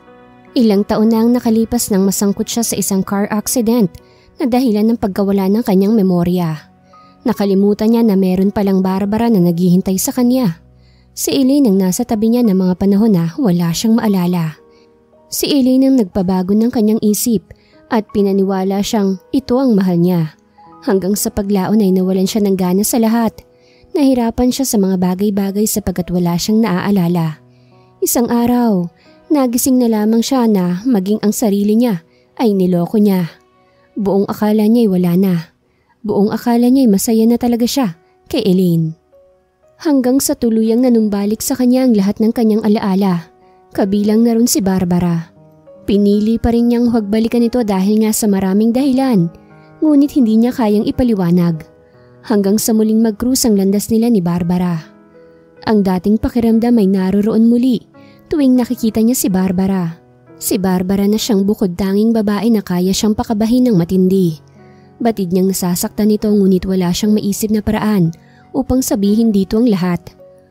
Ilang taon na ang nakalipas nang masangkot siya sa isang car accident na dahilan ng pagkawala ng kanyang memorya. Nakalimutan niya na meron palang Barbara na naghihintay sa kanya. Si Elaine ang nasa tabi niya ng mga panahon na wala siyang maalala. Si Elaine ang nagpabago ng kanyang isip at pinaniwala siyang ito ang mahal niya. Hanggang sa paglaon ay nawalan siya ng gana sa lahat. Nahirapan siya sa mga bagay-bagay sapagkat wala siyang naaalala. Isang araw, nagising na lamang siya na maging ang sarili niya ay niloko niya. Buong akala niya'y wala na. Buong akala niya'y masaya na talaga siya kay Elaine. Hanggang sa tuluyang nanumbalik sa kanya ang lahat ng kanyang alaala, kabilang na rin si Barbara. Pinili pa rin niyang huwag balikan ito dahil nga sa maraming dahilan, ngunit hindi niya kayang ipaliwanag. Hanggang sa muling mag-cruise ang landas nila ni Barbara. Ang dating pakiramdam ay naroroon muli tuwing nakikita niya si Barbara. Si Barbara na siyang bukod tanging babae na kaya siyang pakabahin ng matindi. Batid niyang nasasaktan nito ngunit wala siyang maisip na paraan upang sabihin dito ang lahat.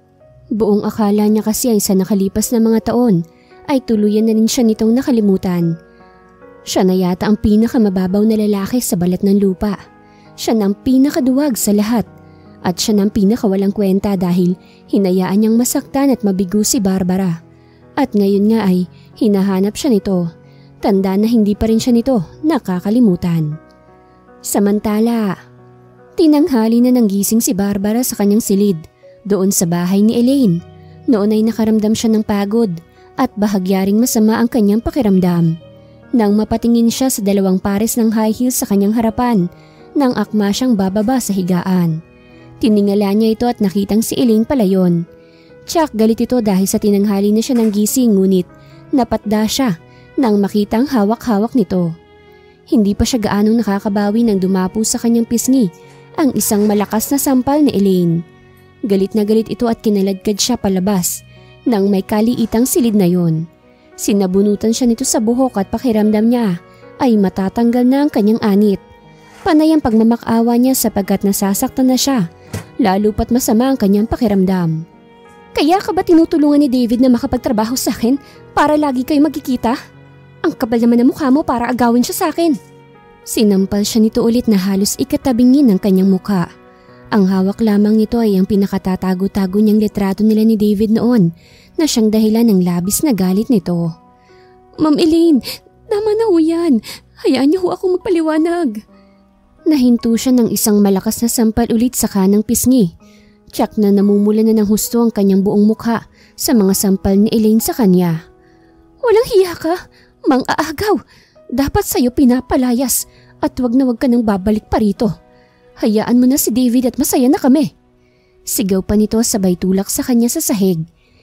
Buong akala niya kasi ay sa nakalipas na mga taon ay tuluyan na rin siya nitong nakalimutan. Siya na yata ang pinakamababaw na lalaki sa balat ng lupa. Siya na ang pinakaduwag sa lahat at siya na ang pinakawalang kwenta dahil hinayaan niyang masaktan at mabigo si Barbara. At ngayon nga ay hinahanap siya nito. Tanda na hindi pa rin siya nito nakakalimutan. Samantala, tinanghali na nang gising si Barbara sa kanyang silid doon sa bahay ni Elaine. Noon ay nakaramdam siya ng pagod at bahagyaring masama ang kanyang pakiramdam. Nang mapatingin siya sa dalawang pares ng high heels sa kanyang harapan, nang akma siyang bababa sa higaan. Tiningala niya ito at nakitang si Elaine pala yon. Tsak galit ito dahil sa tinanghali na siya ng gising ngunit napatda siya nang makitang hawak-hawak nito. Hindi pa siya gaanong nakakabawi nang dumapo sa kanyang pisngi ang isang malakas na sampal ni Elaine. Galit na galit ito at kinaladkad siya palabas nang may kaliitang silid na yon. Sinabunutan siya nito sa buhok at pakiramdam niya ay matatanggal na ang kanyang anit. Panay ang pagmamak-awa niya sapagkat nasasaktan na siya, lalo pat masama ang kanyang pakiramdam. Kaya ka ba tinutulungan ni David na makapagtrabaho sa akin para lagi kayo magkikita? Ang kapal naman ng mukha mo para agawin siya sa akin. Sinampal siya nito ulit na halos ikatabingin ng kanyang mukha. Ang hawak lamang nito ay ang pinakatatago-tago niyang litrato nila ni David noon na siyang dahilan ng labis na galit nito. Ma'am Elaine, tama na ho yan. Hayaan niyo ho ako magpaliwanag. Nahinto siya ng isang malakas na sampal ulit sa kanang pisngi. Tiyak na namumula na ng husto ang kanyang buong mukha sa mga sampal ni Elaine sa kanya. Walang hiya ka, mang-aagaw. Dapat sa'yo pinapalayas at wag na wag ka nang babalik pa rito. Hayaan mo na si David at masaya na kami. Sigaw pa nito sabay tulak sa kanya sa sahig.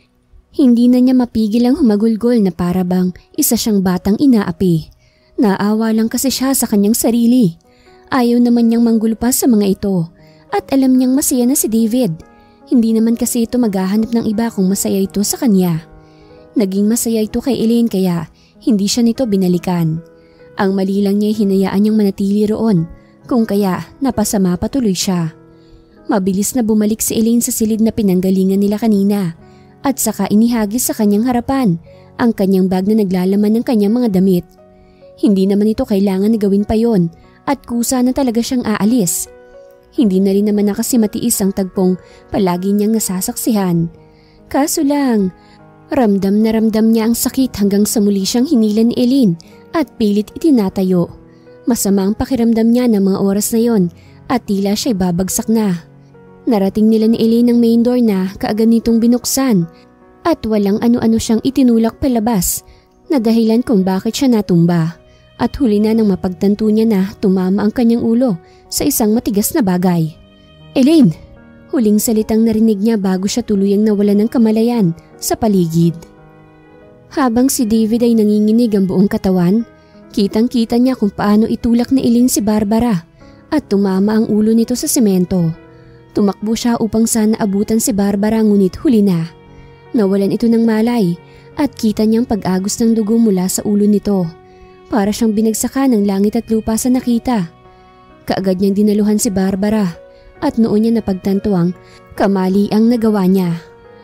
Hindi na niya mapigil ang humagulgol na para bang isa siyang batang inaapi. Naawa lang kasi siya sa kanyang sarili. Ayaw naman niyang manggulpa sa mga ito. At alam niyang masaya na si David. Hindi naman kasi ito maghahanap ng iba kung masaya ito sa kanya. Naging masaya ito kay Elaine kaya hindi siya nito binalikan. Ang mali lang niya hinayaan niyang manatili roon, kung kaya napasama patuloy siya. Mabilis na bumalik si Elaine sa silid na pinanggalingan nila kanina at saka inihagis sa kanyang harapan ang kanyang bag na naglalaman ng kanyang mga damit. Hindi naman ito kailangan na gawin pa yon at kusa na talaga siyang aalis. Hindi na rin naman na kasi matiis ang tagpong palagi niyang nasasaksihan. Kaso lang, ramdam na ramdam niya ang sakit hanggang sa muli siyang hinila ni Elaine at pilit itinatayo. Masama ang pakiramdam niya ng mga oras na yon at tila siya'y babagsak na. Narating nila ni Elaine ang main door na kaagad nitong binuksan at walang ano-ano siyang itinulak palabas na dahilan kung bakit siya natumba. At huli na nang mapagtanto niya na tumama ang kanyang ulo sa isang matigas na bagay. Elaine! Huling salitang narinig niya bago siya tuluyang nawalan ng kamalayan sa paligid. Habang si David ay nanginginig ang buong katawan, kitang-kita niya kung paano itulak ni Eileen si Barbara at tumama ang ulo nito sa semento. Tumakbo siya upang sana abutan si Barbara ngunit huli na. Nawalan ito ng malay at kita niyang pag-agos ng dugo mula sa ulo nito. Para siyang binagsakan ng langit at lupa sa nakita. Kaagad niyang dinaluhan si Barbara at noon niya napagtanto ang kamali ang nagawa niya.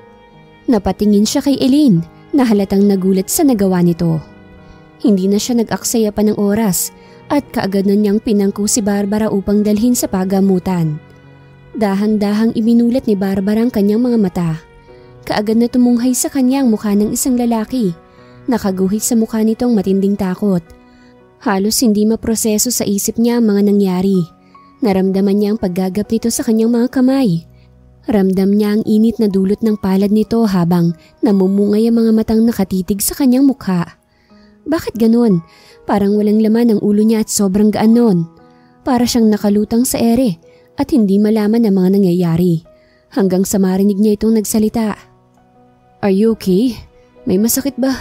Napatingin siya kay Eileen na halatang nagulat sa nagawa nito. Hindi na siya nag-aksaya pa ng oras at kaagad na niyang pinangko si Barbara upang dalhin sa pagamutan. Dahan-dahang ibinulat ni Barbara ang kanyang mga mata. Kaagad na tumunghay sa kanya ang mukha ng isang lalaki. Nakaguhit sa mukha nitong matinding takot. Halos hindi maproseso sa isip niya ang mga nangyari. Naramdaman niya ang paggagap nito sa kanyang mga kamay. Ramdam niya ang init na dulot ng palad nito habang namumungay ang mga matang nakatitig sa kanyang mukha. Bakit ganun? Parang walang laman ang ulo niya at sobrang gaan nun. Para siyang nakalutang sa ere at hindi malaman ang mga nangyayari. Hanggang sa marinig niya itong nagsalita. "Are you okay? May masakit ba?"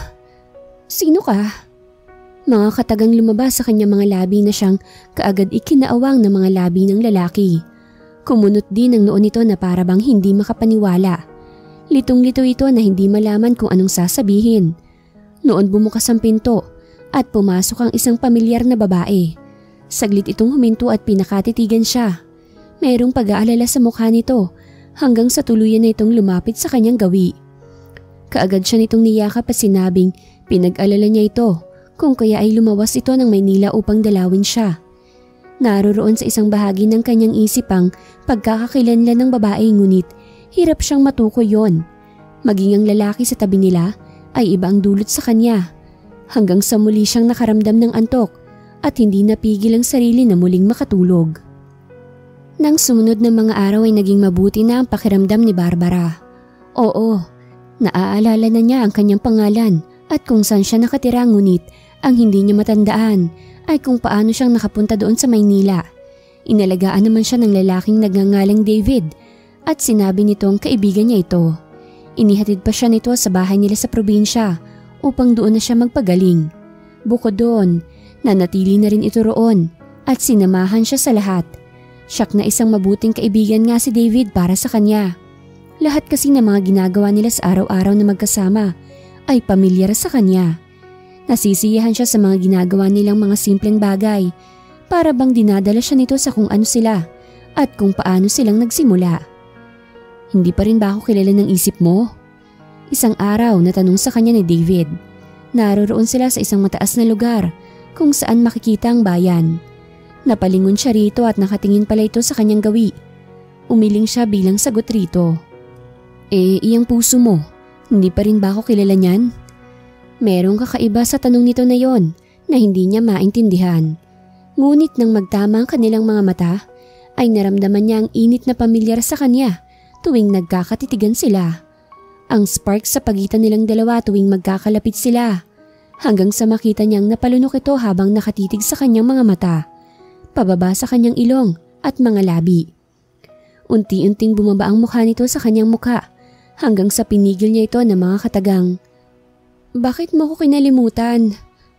"Sino ka?" Mga katagang lumabas sa kanyang mga labi na siyang kaagad ikinaawang ng mga labi ng lalaki. Kumunot din ang noon nito na para bang hindi makapaniwala. Litong-lito ito na hindi malaman kung anong sasabihin. Noon bumukas ang pinto at pumasok ang isang pamilyar na babae. Saglit itong huminto at pinakatitigan siya. Mayroong pag-aalala sa mukha nito hanggang sa tuluyan na itong lumapit sa kanyang gawi. Kaagad siya nitong niyakap at sinabing pinag-alala niya ito kung kaya ay lumawas ito ng Maynila upang dalawin siya. Naroroon sa isang bahagi ng kanyang isip ang pagkakakilanlan ng babae ngunit hirap siyang matukoy yon. Maging ang lalaki sa tabi nila ay iba ang dulot sa kanya. Hanggang sa muli siyang nakaramdam ng antok at hindi napigil ang sarili na muling makatulog. Nang sumunod na mga araw ay naging mabuti na ang pakiramdam ni Barbara. Oo, naaalala na niya ang kanyang pangalan at kung saan siya nakatira ngunit ang hindi niya matandaan ay kung paano siyang nakapunta doon sa Maynila. Inalagaan naman siya ng lalaking nagngangalang David at sinabi nitong kaibigan niya ito. Inihatid pa siya nito sa bahay nila sa probinsya upang doon na siya magpagaling. Bukod doon, nanatili na rin ito roon at sinamahan siya sa lahat. Siyak na isang mabuting kaibigan nga si David para sa kanya. Lahat kasi ng mga ginagawa nila sa araw-araw na magkasama ay pamilyar sa kanya. Nasisiyahan siya sa mga ginagawa nilang mga simpleng bagay para bang dinadala siya nito sa kung ano sila at kung paano silang nagsimula. "Hindi pa rin ba ako kilala ng isip mo?" Isang araw natanong sa kanya ni David. Naroroon sila sa isang mataas na lugar kung saan makikita ang bayan. Napalingon siya rito at nakatingin pala ito sa kanyang gawi. Umiling siya bilang sagot rito. Iyang puso mo, hindi pa rin ba ako kilala niyan?" Merong kakaiba sa tanong nito na yon na hindi niya maintindihan. Ngunit nang magtama ang kanilang mga mata, ay naramdaman niya ang init na pamilyar sa kanya tuwing nagkakatitigan sila. Ang spark sa pagitan nilang dalawa tuwing magkakalapit sila. Hanggang sa makita niyang napalunok ito habang nakatitig sa kanyang mga mata, pababa sa kanyang ilong at mga labi. Unti-unting bumaba ang mukha nito sa kanyang mukha hanggang sa pinigil niya ito ng mga katagang. "Bakit mo ko kinalimutan?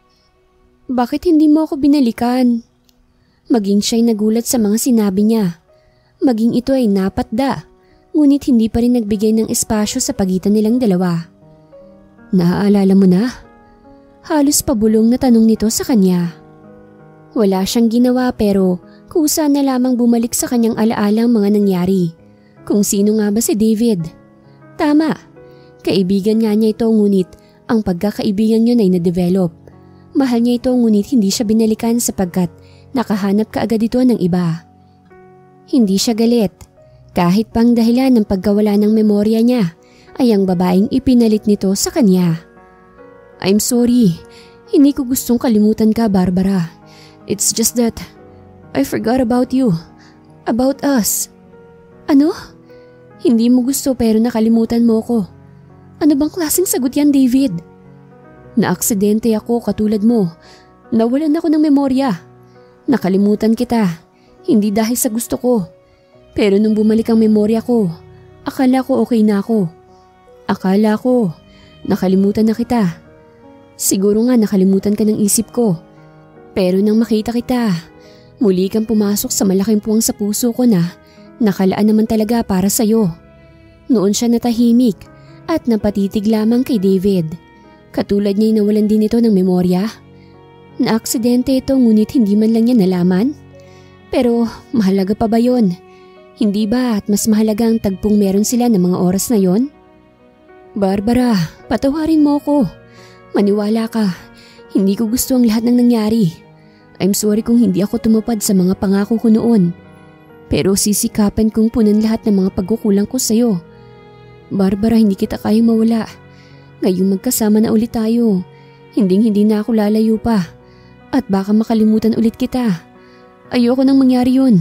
Bakit hindi mo ako binalikan?" Maging siya'y nagulat sa mga sinabi niya. Maging ito ay napatda, ngunit hindi pa rin nagbigay ng espasyo sa pagitan nilang dalawa. "Naaalala mo na?" Halos pabulong na tanong nito sa kanya. Wala siyang ginawa pero kusa na lamang bumalik sa kanyang alaala ang mga nangyari. Kung sino nga ba si David? Tama, kaibigan nga niya ito ngunit ang pagkakaibigan yun ay na-develop. Mahal niya ito ngunit hindi siya binalikan sapagkat nakahanap kaagad ito ng iba. Hindi siya galit. Kahit pang dahilan ng pagkawala ng memorya niya ay ang babaeng ipinalit nito sa kanya. "I'm sorry. Hindi ko gustong kalimutan ka, Barbara. It's just that I forgot about you. About us." "Ano? Hindi mo gusto pero nakalimutan mo ko. Ano bang klaseng sagot yan, David?" "Naaksidente ako katulad mo. Nawalan ako ng memorya. Nakalimutan kita, hindi dahil sa gusto ko. Pero nung bumalik ang memorya ko, akala ko okay na ako. Akala ko nakalimutan na kita. Siguro nga nakalimutan ka ng isip ko. Pero nang makita kita, muli kang pumasok sa malaking puwang sa puso ko na nakalaan naman talaga para sa'yo. Noon siya natahimik at napatitig lamang kay David. Katulad niya'y nawalan din ito ng memorya. Na-aksidente ito ngunit hindi man lang niya nalaman. Pero mahalaga pa ba yon? Hindi ba at mas mahalaga ang tagpong meron sila ng mga oras na yon? Barbara, patawarin mo ako. Maniwala ka, hindi ko gusto ang lahat ng nangyari. I'm sorry kung hindi ako tumupad sa mga pangako ko noon. Pero sisikapan kong punan lahat ng mga pagkukulang ko sa'yo. Barbara, hindi kita kayang mawala. Ngayong magkasama na ulit tayo, hindi na ako lalayo pa. At baka makalimutan ulit kita. Ayoko nang mangyari yun.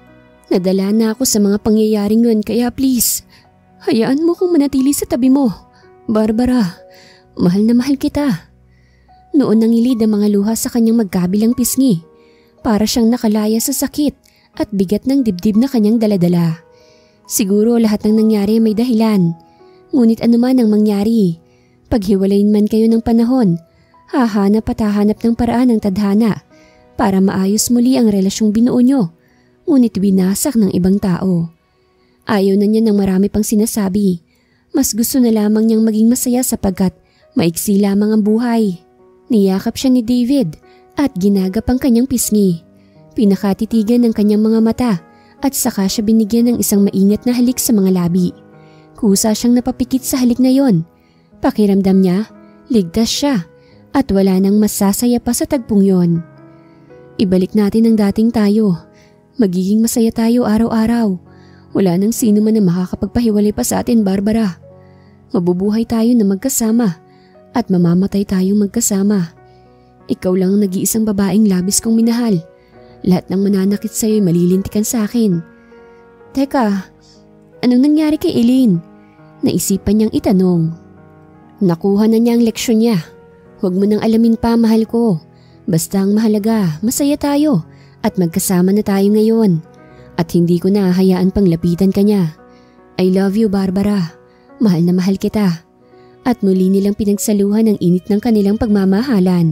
Nadala na ako sa mga pangyayaring yun kaya please, hayaan mo kong manatili sa tabi mo. Barbara, mahal na mahal kita. Noon nangilid ang mga luha sa kanyang magkabilang pisngi. Para siyang nakalaya sa sakit at bigat ng dibdib na kanyang daladala. Siguro lahat ng nangyari may dahilan. Ngunit anuman ang mangyari, paghiwalayin man kayo ng panahon, hahanap at hahanap ng paraan ng tadhana para maayos muli ang relasyong binuo nyo, ngunit winasak ng ibang tao. Ayaw na niya ng marami pang sinasabi. Mas gusto na lamang niyang maging masaya sapagkat maiksi lamang ang buhay. Niyakap siya ni David at ginagap ang kanyang pisngi. Pinakatitigan ng kanyang mga mata at saka siya binigyan ng isang maingat na halik sa mga labi. Kusa siyang napapikit sa halik na yon. Pakiramdam niya, ligtas siya at wala nang masasaya pa sa tagpong yon. Ibalik natin ang dating tayo. Magiging masaya tayo araw-araw. Wala nang sino man na makakapagpahiwalay pa sa atin, Barbara. Mabubuhay tayo na magkasama at mamamatay tayong magkasama. Ikaw lang ang nag-iisang babaeng labis kong minahal. Lahat ng mananakit sa'yo'y malilintikan sa akin. Teka, anong nangyari kay Elaine? Naisipan niyang itanong. Nakuha na niya ang leksyon niya. Huwag mo nang alamin pa, mahal ko. Basta ang mahalaga, masaya tayo at magkasama na tayo ngayon. At hindi ko na hahayaan pang lapitan ka niya. I love you, Barbara. Mahal na mahal kita. At muli nilang pinagsaluhan ang init ng kanilang pagmamahalan.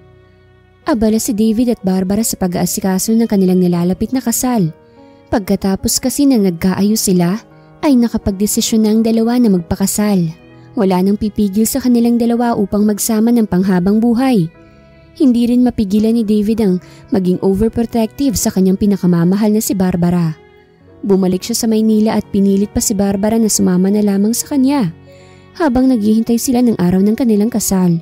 Abala si David at Barbara sa pag-aasikaso ng kanilang nilalapit na kasal. Pagkatapos kasi na nagkaayos sila, ay nakapagdesisyon na ang dalawa na magpakasal. Wala nang pipigil sa kanilang dalawa upang magsama ng panghabang buhay. Hindi rin mapigilan ni David ang maging overprotective sa kanyang pinakamamahal na si Barbara. Bumalik siya sa Maynila at pinilit pa si Barbara na sumama na lamang sa kanya habang naghihintay sila ng araw ng kanilang kasal.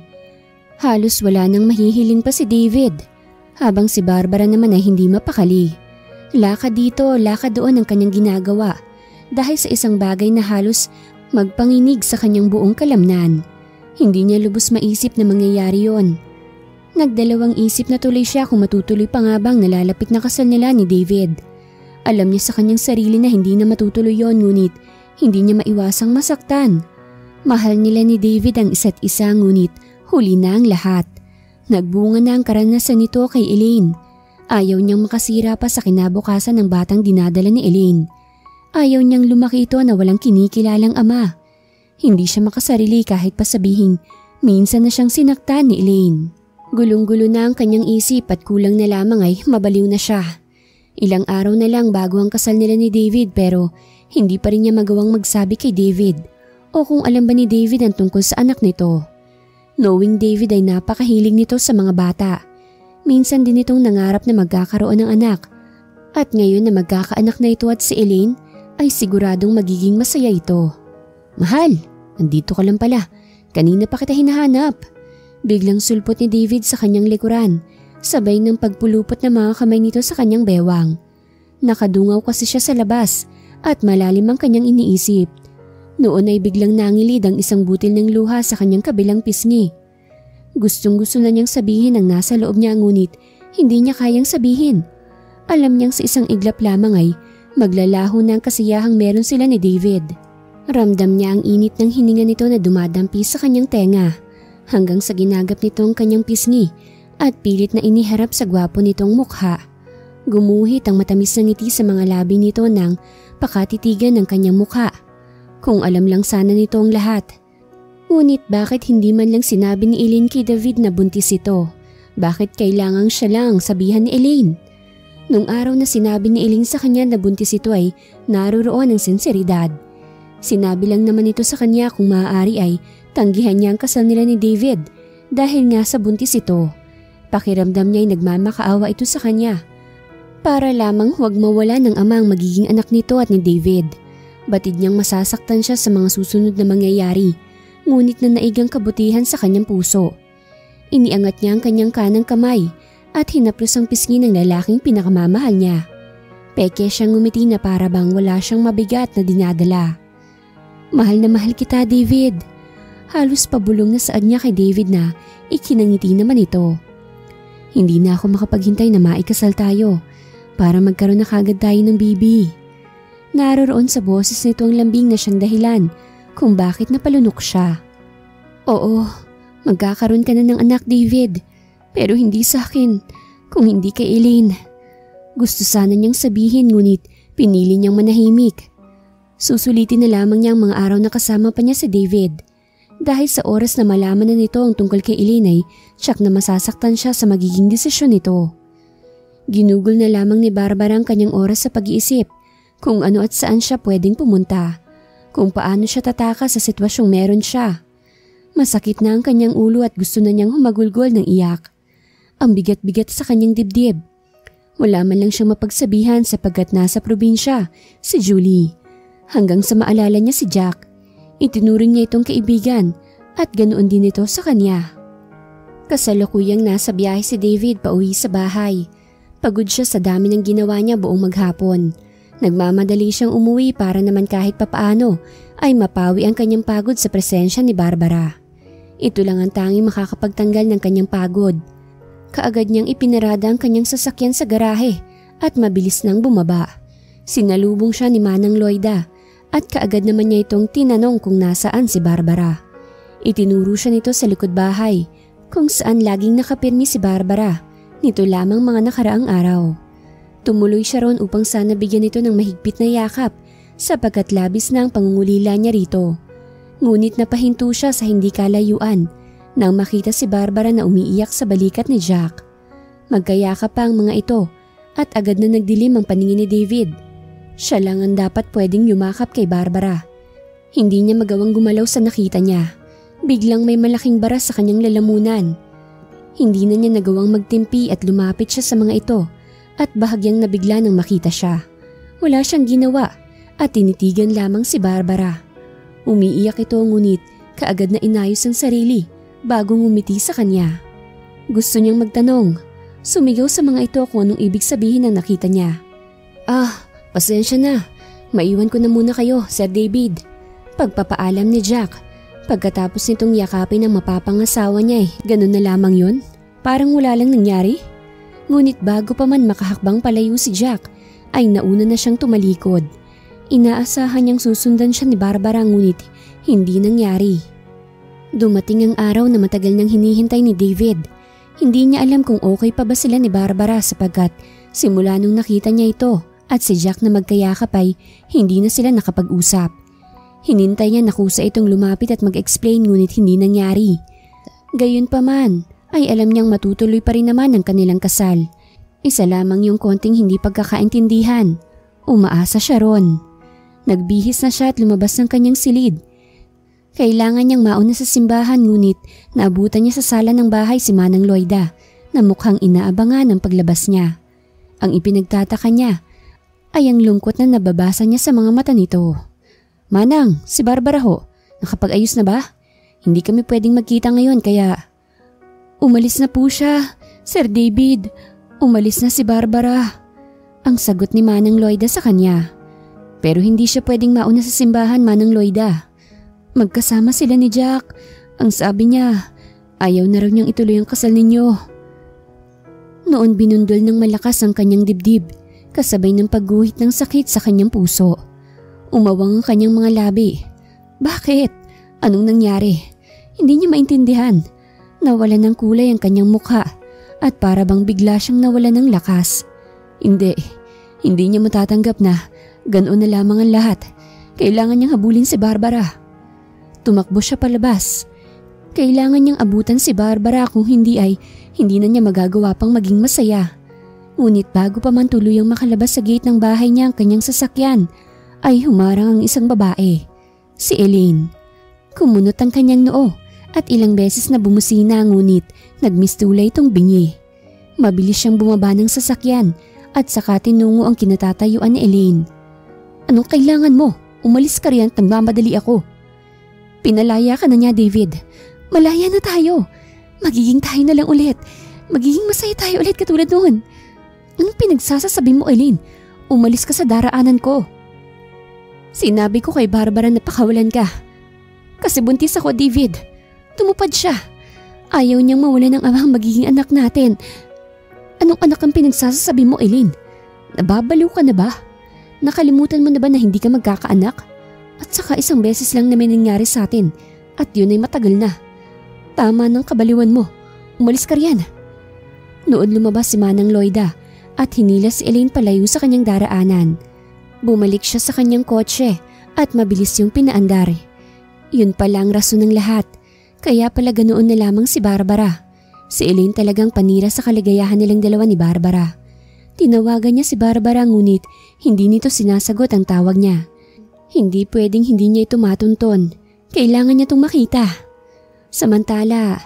Halos wala nang mahihiling pa si David habang si Barbara naman ay hindi mapakali. Lakad dito, lakad doon ang kanyang ginagawa dahil sa isang bagay na halos magpanginig sa kanyang buong kalamnan. Hindi niya lubos maisip na mangyayari yon. Nagdalawang isip na tuloy siya kung matutuloy pa nga bang nalalapit na kasal nila ni David. Alam niya sa kanyang sarili na hindi na matutuloy yon ngunit hindi niya maiwasang masaktan. Mahal nila ni David ang isa't isa ngunit huli na ang lahat. Nagbunga na ang karanasan nito kay Elaine. Ayaw niyang makasira pa sa kinabukasan ng batang dinadala ni Elaine. Ayaw niyang lumaki ito na walang kinikilalang ama. Hindi siya makasarili kahit pa sabihin minsan na siyang sinaktan ni Elaine. Gulong-gulo na ang kanyang isip at kulang na lamang ay mabaliw na siya. Ilang araw na lang bago ang kasal nila ni David pero hindi pa rin niya magawang magsabi kay David o kung alam ba ni David ang tungkol sa anak nito. Knowing David ay napakahilig nito sa mga bata. Minsan din itong nangarap na magkakaroon ng anak at ngayon na magkakaanak na ito at si Elaine ay siguradong magiging masaya ito. Mahal, andito ka lang pala. Kanina pa kita hinahanap. Biglang sulpot ni David sa kanyang likuran, sabay ng pagpulupot ng mga kamay nito sa kanyang bewang. Nakadungaw kasi siya sa labas at malalim ang kanyang iniisip. Noon ay biglang nangilid ang isang butil ng luha sa kanyang kabilang pisngi. Gustong-gusto na niyang sabihin ang nasa loob niya ngunit hindi niya kayang sabihin. Alam niyang sa isang iglap lamang ay maglalaho na ang kasiyahang meron sila ni David. Ramdam niya ang init ng hininga nito na dumadampi sa kanyang tenga. Hanggang sa ginagap nitong kanyang pisngi at pilit na iniharap sa gwapo nitong mukha. Gumuhit ang matamis na ngiti sa mga labi nito nang pakatitigan ng kanyang mukha. Kung alam lang sana nito ang lahat. Ngunit bakit hindi man lang sinabi ni Elaine kay David na buntis ito? Bakit kailangang siya lang sabihan ni Elaine? Nung araw na sinabi ni Elaine sa kanya na buntis ito ay naroroon ang sinseridad. Sinabi lang naman ito sa kanya kung maaari ay tanggihan niya ang kasal nila ni David dahil nga sa buntis ito. Pakiramdam niya ay nagmamakaawa ito sa kanya. Para lamang huwag mawala ng ama ang magiging anak nito at ni David. Batid niyang masasaktan siya sa mga susunod na mangyayari, ngunit na naigang kabutihan sa kanyang puso. Iniangat niya ang kanyang kanang kamay at hinaplos ang pisngi ng lalaking pinakamamahal niya. Peke siyang ngumiti na para bang wala siyang mabigat na dinadala. Mahal na mahal kita, David. Halos pabulong na saad niya kay David na ikinangiti naman ito. Hindi na ako makapaghintay na maikasal tayo para magkaroon na kagad tayo ng baby. Naroroon sa boses nito ang lambing na siyang dahilan kung bakit napalunok siya. Oo, magkakaroon ka na ng anak, David, pero hindi sa akin, kung hindi kay Elaine. Gusto sana niyang sabihin ngunit pinili niyang manahimik. Susulitin na lamang niya ang mga araw na kasama pa niya si David. Dahil sa oras na malaman na nito ang tungkol kay Elaine ay tiyak na masasaktan siya sa magiging desisyon nito. Ginugol na lamang ni Barbara ang kanyang oras sa pag-iisip kung ano at saan siya pwedeng pumunta, kung paano siya tatakas sa sitwasyong meron siya. Masakit na ang kanyang ulo at gusto na niyang humagulgol ng iyak. Ang bigat-bigat sa kanyang dibdib. Wala man lang siyang mapagsabihan sapagkat nasa probinsya si Julie. Hanggang sa maalala niya si Jack, itinuring niya itong kaibigan at ganoon din ito sa kanya. Kasalukuyang nasa biyahe si David pauwi sa bahay. Pagod siya sa dami ng ginawa niya buong maghapon. Nagmamadali siyang umuwi para naman kahit papaano ay mapawi ang kanyang pagod sa presensya ni Barbara. Ito lang ang tanging makakapagtanggal ng kanyang pagod. Kaagad niyang ipinarada ang kanyang sasakyan sa garahe at mabilis nang bumaba. Sinalubong siya ni Manang Loida at kaagad naman niya itong tinanong kung nasaan si Barbara. Itinuro siya nito sa likod bahay kung saan laging nakapirmi si Barbara nito lamang mga nakaraang araw. Tumuloy siya ron upang sana bigyan ito ng mahigpit na yakap sapagkat labis na ang pangungulila niya rito. Ngunit napahinto siya sa hindi kalayuan nang makita si Barbara na umiiyak sa balikat ni Jack. Magkayakap pa ang mga ito at agad na nagdilim ang paningin ni David. Siya lang ang dapat pwedeng yumakap kay Barbara. Hindi niya magawang gumalaw sa nakita niya. Biglang may malaking bara sa kanyang lalamunan. Hindi na niya nagawang magtimpi at lumapit siya sa mga ito at bahagyang nabigla nang makita siya. Wala siyang ginawa at tinitigan lamang si Barbara. Umiiyak ito ngunit kaagad na inayos ang sarili bago ngumiti sa kanya. Gusto niyang magtanong. Sumigaw sa mga ito kung anong ibig sabihin ng nakita niya. Pasensya na. Maiwan ko na muna kayo, Sir David. Pagpapaalam ni Jack. Pagkatapos nitong yakapin ang mapapangasawa niya ganun na lamang yun. Parang wala lang nangyari. Ngunit bago pa man makahakbang palayo si Jack, ay nauna na siyang tumalikod. Inaasahan niyang susundan siya ni Barbara ngunit hindi nangyari. Dumating ang araw na matagal nang hinihintay ni David. Hindi niya alam kung okay pa ba sila ni Barbara sapagkat simula nung nakita niya ito at si Jack na magkayakap ay hindi na sila nakapag-usap. Hinintay niya na kusa itong lumapit at mag-explain ngunit hindi nangyari. Gayunpaman ay alam niyang matutuloy pa rin naman ang kanilang kasal. Isa lamang yung konting hindi pagkakaintindihan. Umaasa siya ron. Nagbihis na siya at lumabas ng kanyang silid. Kailangan niyang mauna sa simbahan ngunit naabutan niya sa sala ng bahay si Manang Loida na mukhang inaabangan ang paglabas niya. Ang ipinagtataka niya ay ang lungkot na nababasa niya sa mga mata nito. Manang, si Barbara ho, nakapag-ayos na ba? Hindi kami pwedeng magkita ngayon kaya... Umalis na po siya, Sir David. Umalis na si Barbara. Ang sagot ni Manang Loida sa kanya. Pero hindi siya pwedeng mauna sa simbahan, Manang Loida. Magkasama sila ni Jack. Ang sabi niya, ayaw na raw niyang ituloy ang kasal ninyo. Noon binundol ng malakas ang kanyang dibdib, kasabay ng pagguhit ng sakit sa kanyang puso. Umawang ang kanyang mga labi. Bakit? Anong nangyari? Hindi niya maintindihan. Nawala ng kulay ang kanyang mukha at para bang bigla siyang nawala ng lakas. Hindi niya matatanggap na ganoon na lamang ang lahat. Kailangan niyang habulin si Barbara. Tumakbo siya palabas. Kailangan niyang abutan si Barbara kung hindi ay hindi na niya magagawa pang maging masaya. Ngunit bago pa man tuluyang makalabas sa gate ng bahay niya ang kanyang sasakyan, ay humarang ang isang babae, si Elaine. Kumunot ang kanyang noo at ilang beses na bumusina ngunit nagmistulay itong bingi. Mabilis siyang bumaba ng sasakyan at saka tinungo ang kinatatayuan ni Elaine. Anong kailangan mo? Umalis ka riyan at nagmamadali ako. Pinalaya ka na niya, David. Malaya na tayo. Magiging tayo na lang ulit. Magiging masaya tayo ulit katulad noon. Anong pinagsasasabi mo, Elaine? Umalis ka sa daraanan ko. Sinabi ko kay Barbara na pakawalan ka. Kasi buntis ako, David. Tumupad siya. Ayaw niyang mawala ng amang magiging anak natin. Anong anak ang pinagsasasabi mo, Elaine? Nababaliw ka na ba? Nakalimutan mo na ba na hindi ka magkakaanak? At saka isang beses lang na may nangyari sa atin at yun ay matagal na. Tama ng kabaliwan mo. Umalis ka riyan. Noon lumabas si Manang Loida at hinila si Elaine palayo sa kanyang daraanan. Bumalik siya sa kanyang kotse at mabilis yung pinaandar. Yun pala ang rason ng lahat. Kaya pala ganoon na lamang si Barbara. Si Elaine talagang panira sa kaligayahan nilang dalawa ni Barbara. Tinawagan niya si Barbara ngunit hindi nito sinasagot ang tawag niya. Hindi pwedeng hindi niya ito matunton. Kailangan niya itong makita. Samantala,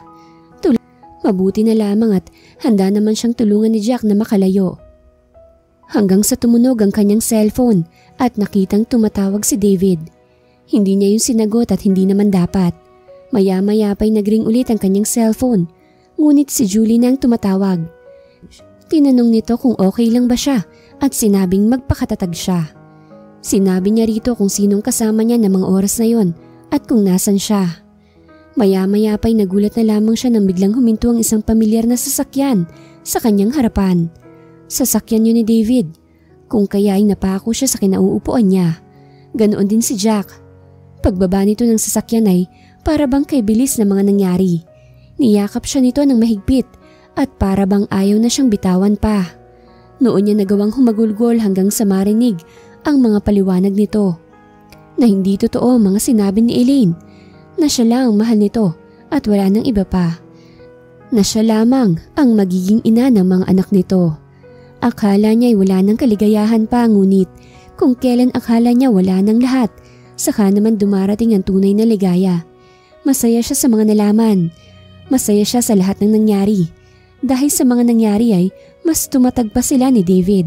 mabuti na lamang at handa naman siyang tulungan ni Jack na makalayo. Hanggang sa tumunog ang kanyang cellphone at nakitang tumatawag si David. Hindi niya yung sinagot at hindi naman dapat. Maya-maya pa'y nagring ulit ang kanyang cellphone. Ngunit si Julie na ang tumatawag. Tinanong nito kung okay lang ba siya at sinabing magpakatatag siya. Sinabi niya rito kung sinong kasama niya ng mga oras na yon at kung nasan siya. Maya-maya pa'y nagulat na lamang siya nang biglang huminto ang isang pamilyar na sasakyan sa kanyang harapan. Sasakyan yun ni David, kung kaya ay napako siya sa kinauupuan niya. Ganoon din si Jack. Pagbaba nito ng sasakyan ay para bang kay bilis na mga nangyari. Niyakap siya nito ng mahigpit at para bang ayaw na siyang bitawan pa. Noon niya nagawang humagulgol hanggang sa marinig ang mga paliwanag nito. Na hindi totoo ang mga sinabi ni Elaine, na siya lang ang mahal nito at wala nang iba pa. Na siya lamang ang magiging ina ng mga anak nito. Akala niya ay wala nang kaligayahan pa ngunit kung kailan akala niya wala nang lahat, saka naman dumarating ang tunay na ligaya. Masaya siya sa mga nalaman. Masaya siya sa lahat ng nangyari. Dahil sa mga nangyari ay mas tumatag pa sila ni David.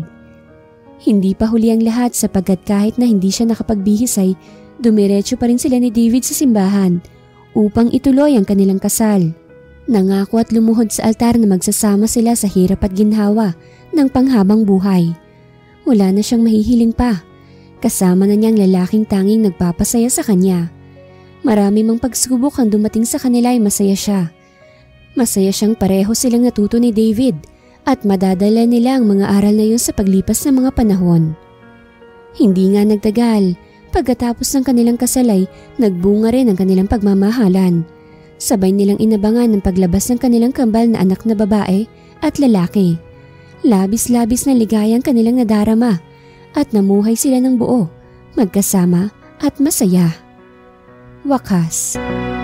Hindi pa huli ang lahat sapagkat kahit na hindi siya nakapagbihis ay dumiretso pa rin sila ni David sa simbahan upang ituloy ang kanilang kasal. Nangako at lumuhod sa altar na magsasama sila sa hirap at ginhawa ng panghabang buhay. Wala na siyang mahihiling pa. Kasama na niyang lalaking tanging nagpapasaya sa kanya. Marami mang pagsubok ang dumating sa kanila ay masaya siya. Masaya siyang pareho silang natuto ni David at madadala nila ang mga aral na yun sa paglipas ng mga panahon. Hindi nga nagtagal, pagkatapos ng kanilang kasal ay nagbunga rin ang kanilang pagmamahalan. Sabay nilang inabangan ang paglabas ng kanilang kambal na anak na babae at lalaki. Labis-labis na ligayang kanilang nadarama at namuhay sila ng buo, magkasama at masaya. Wakas.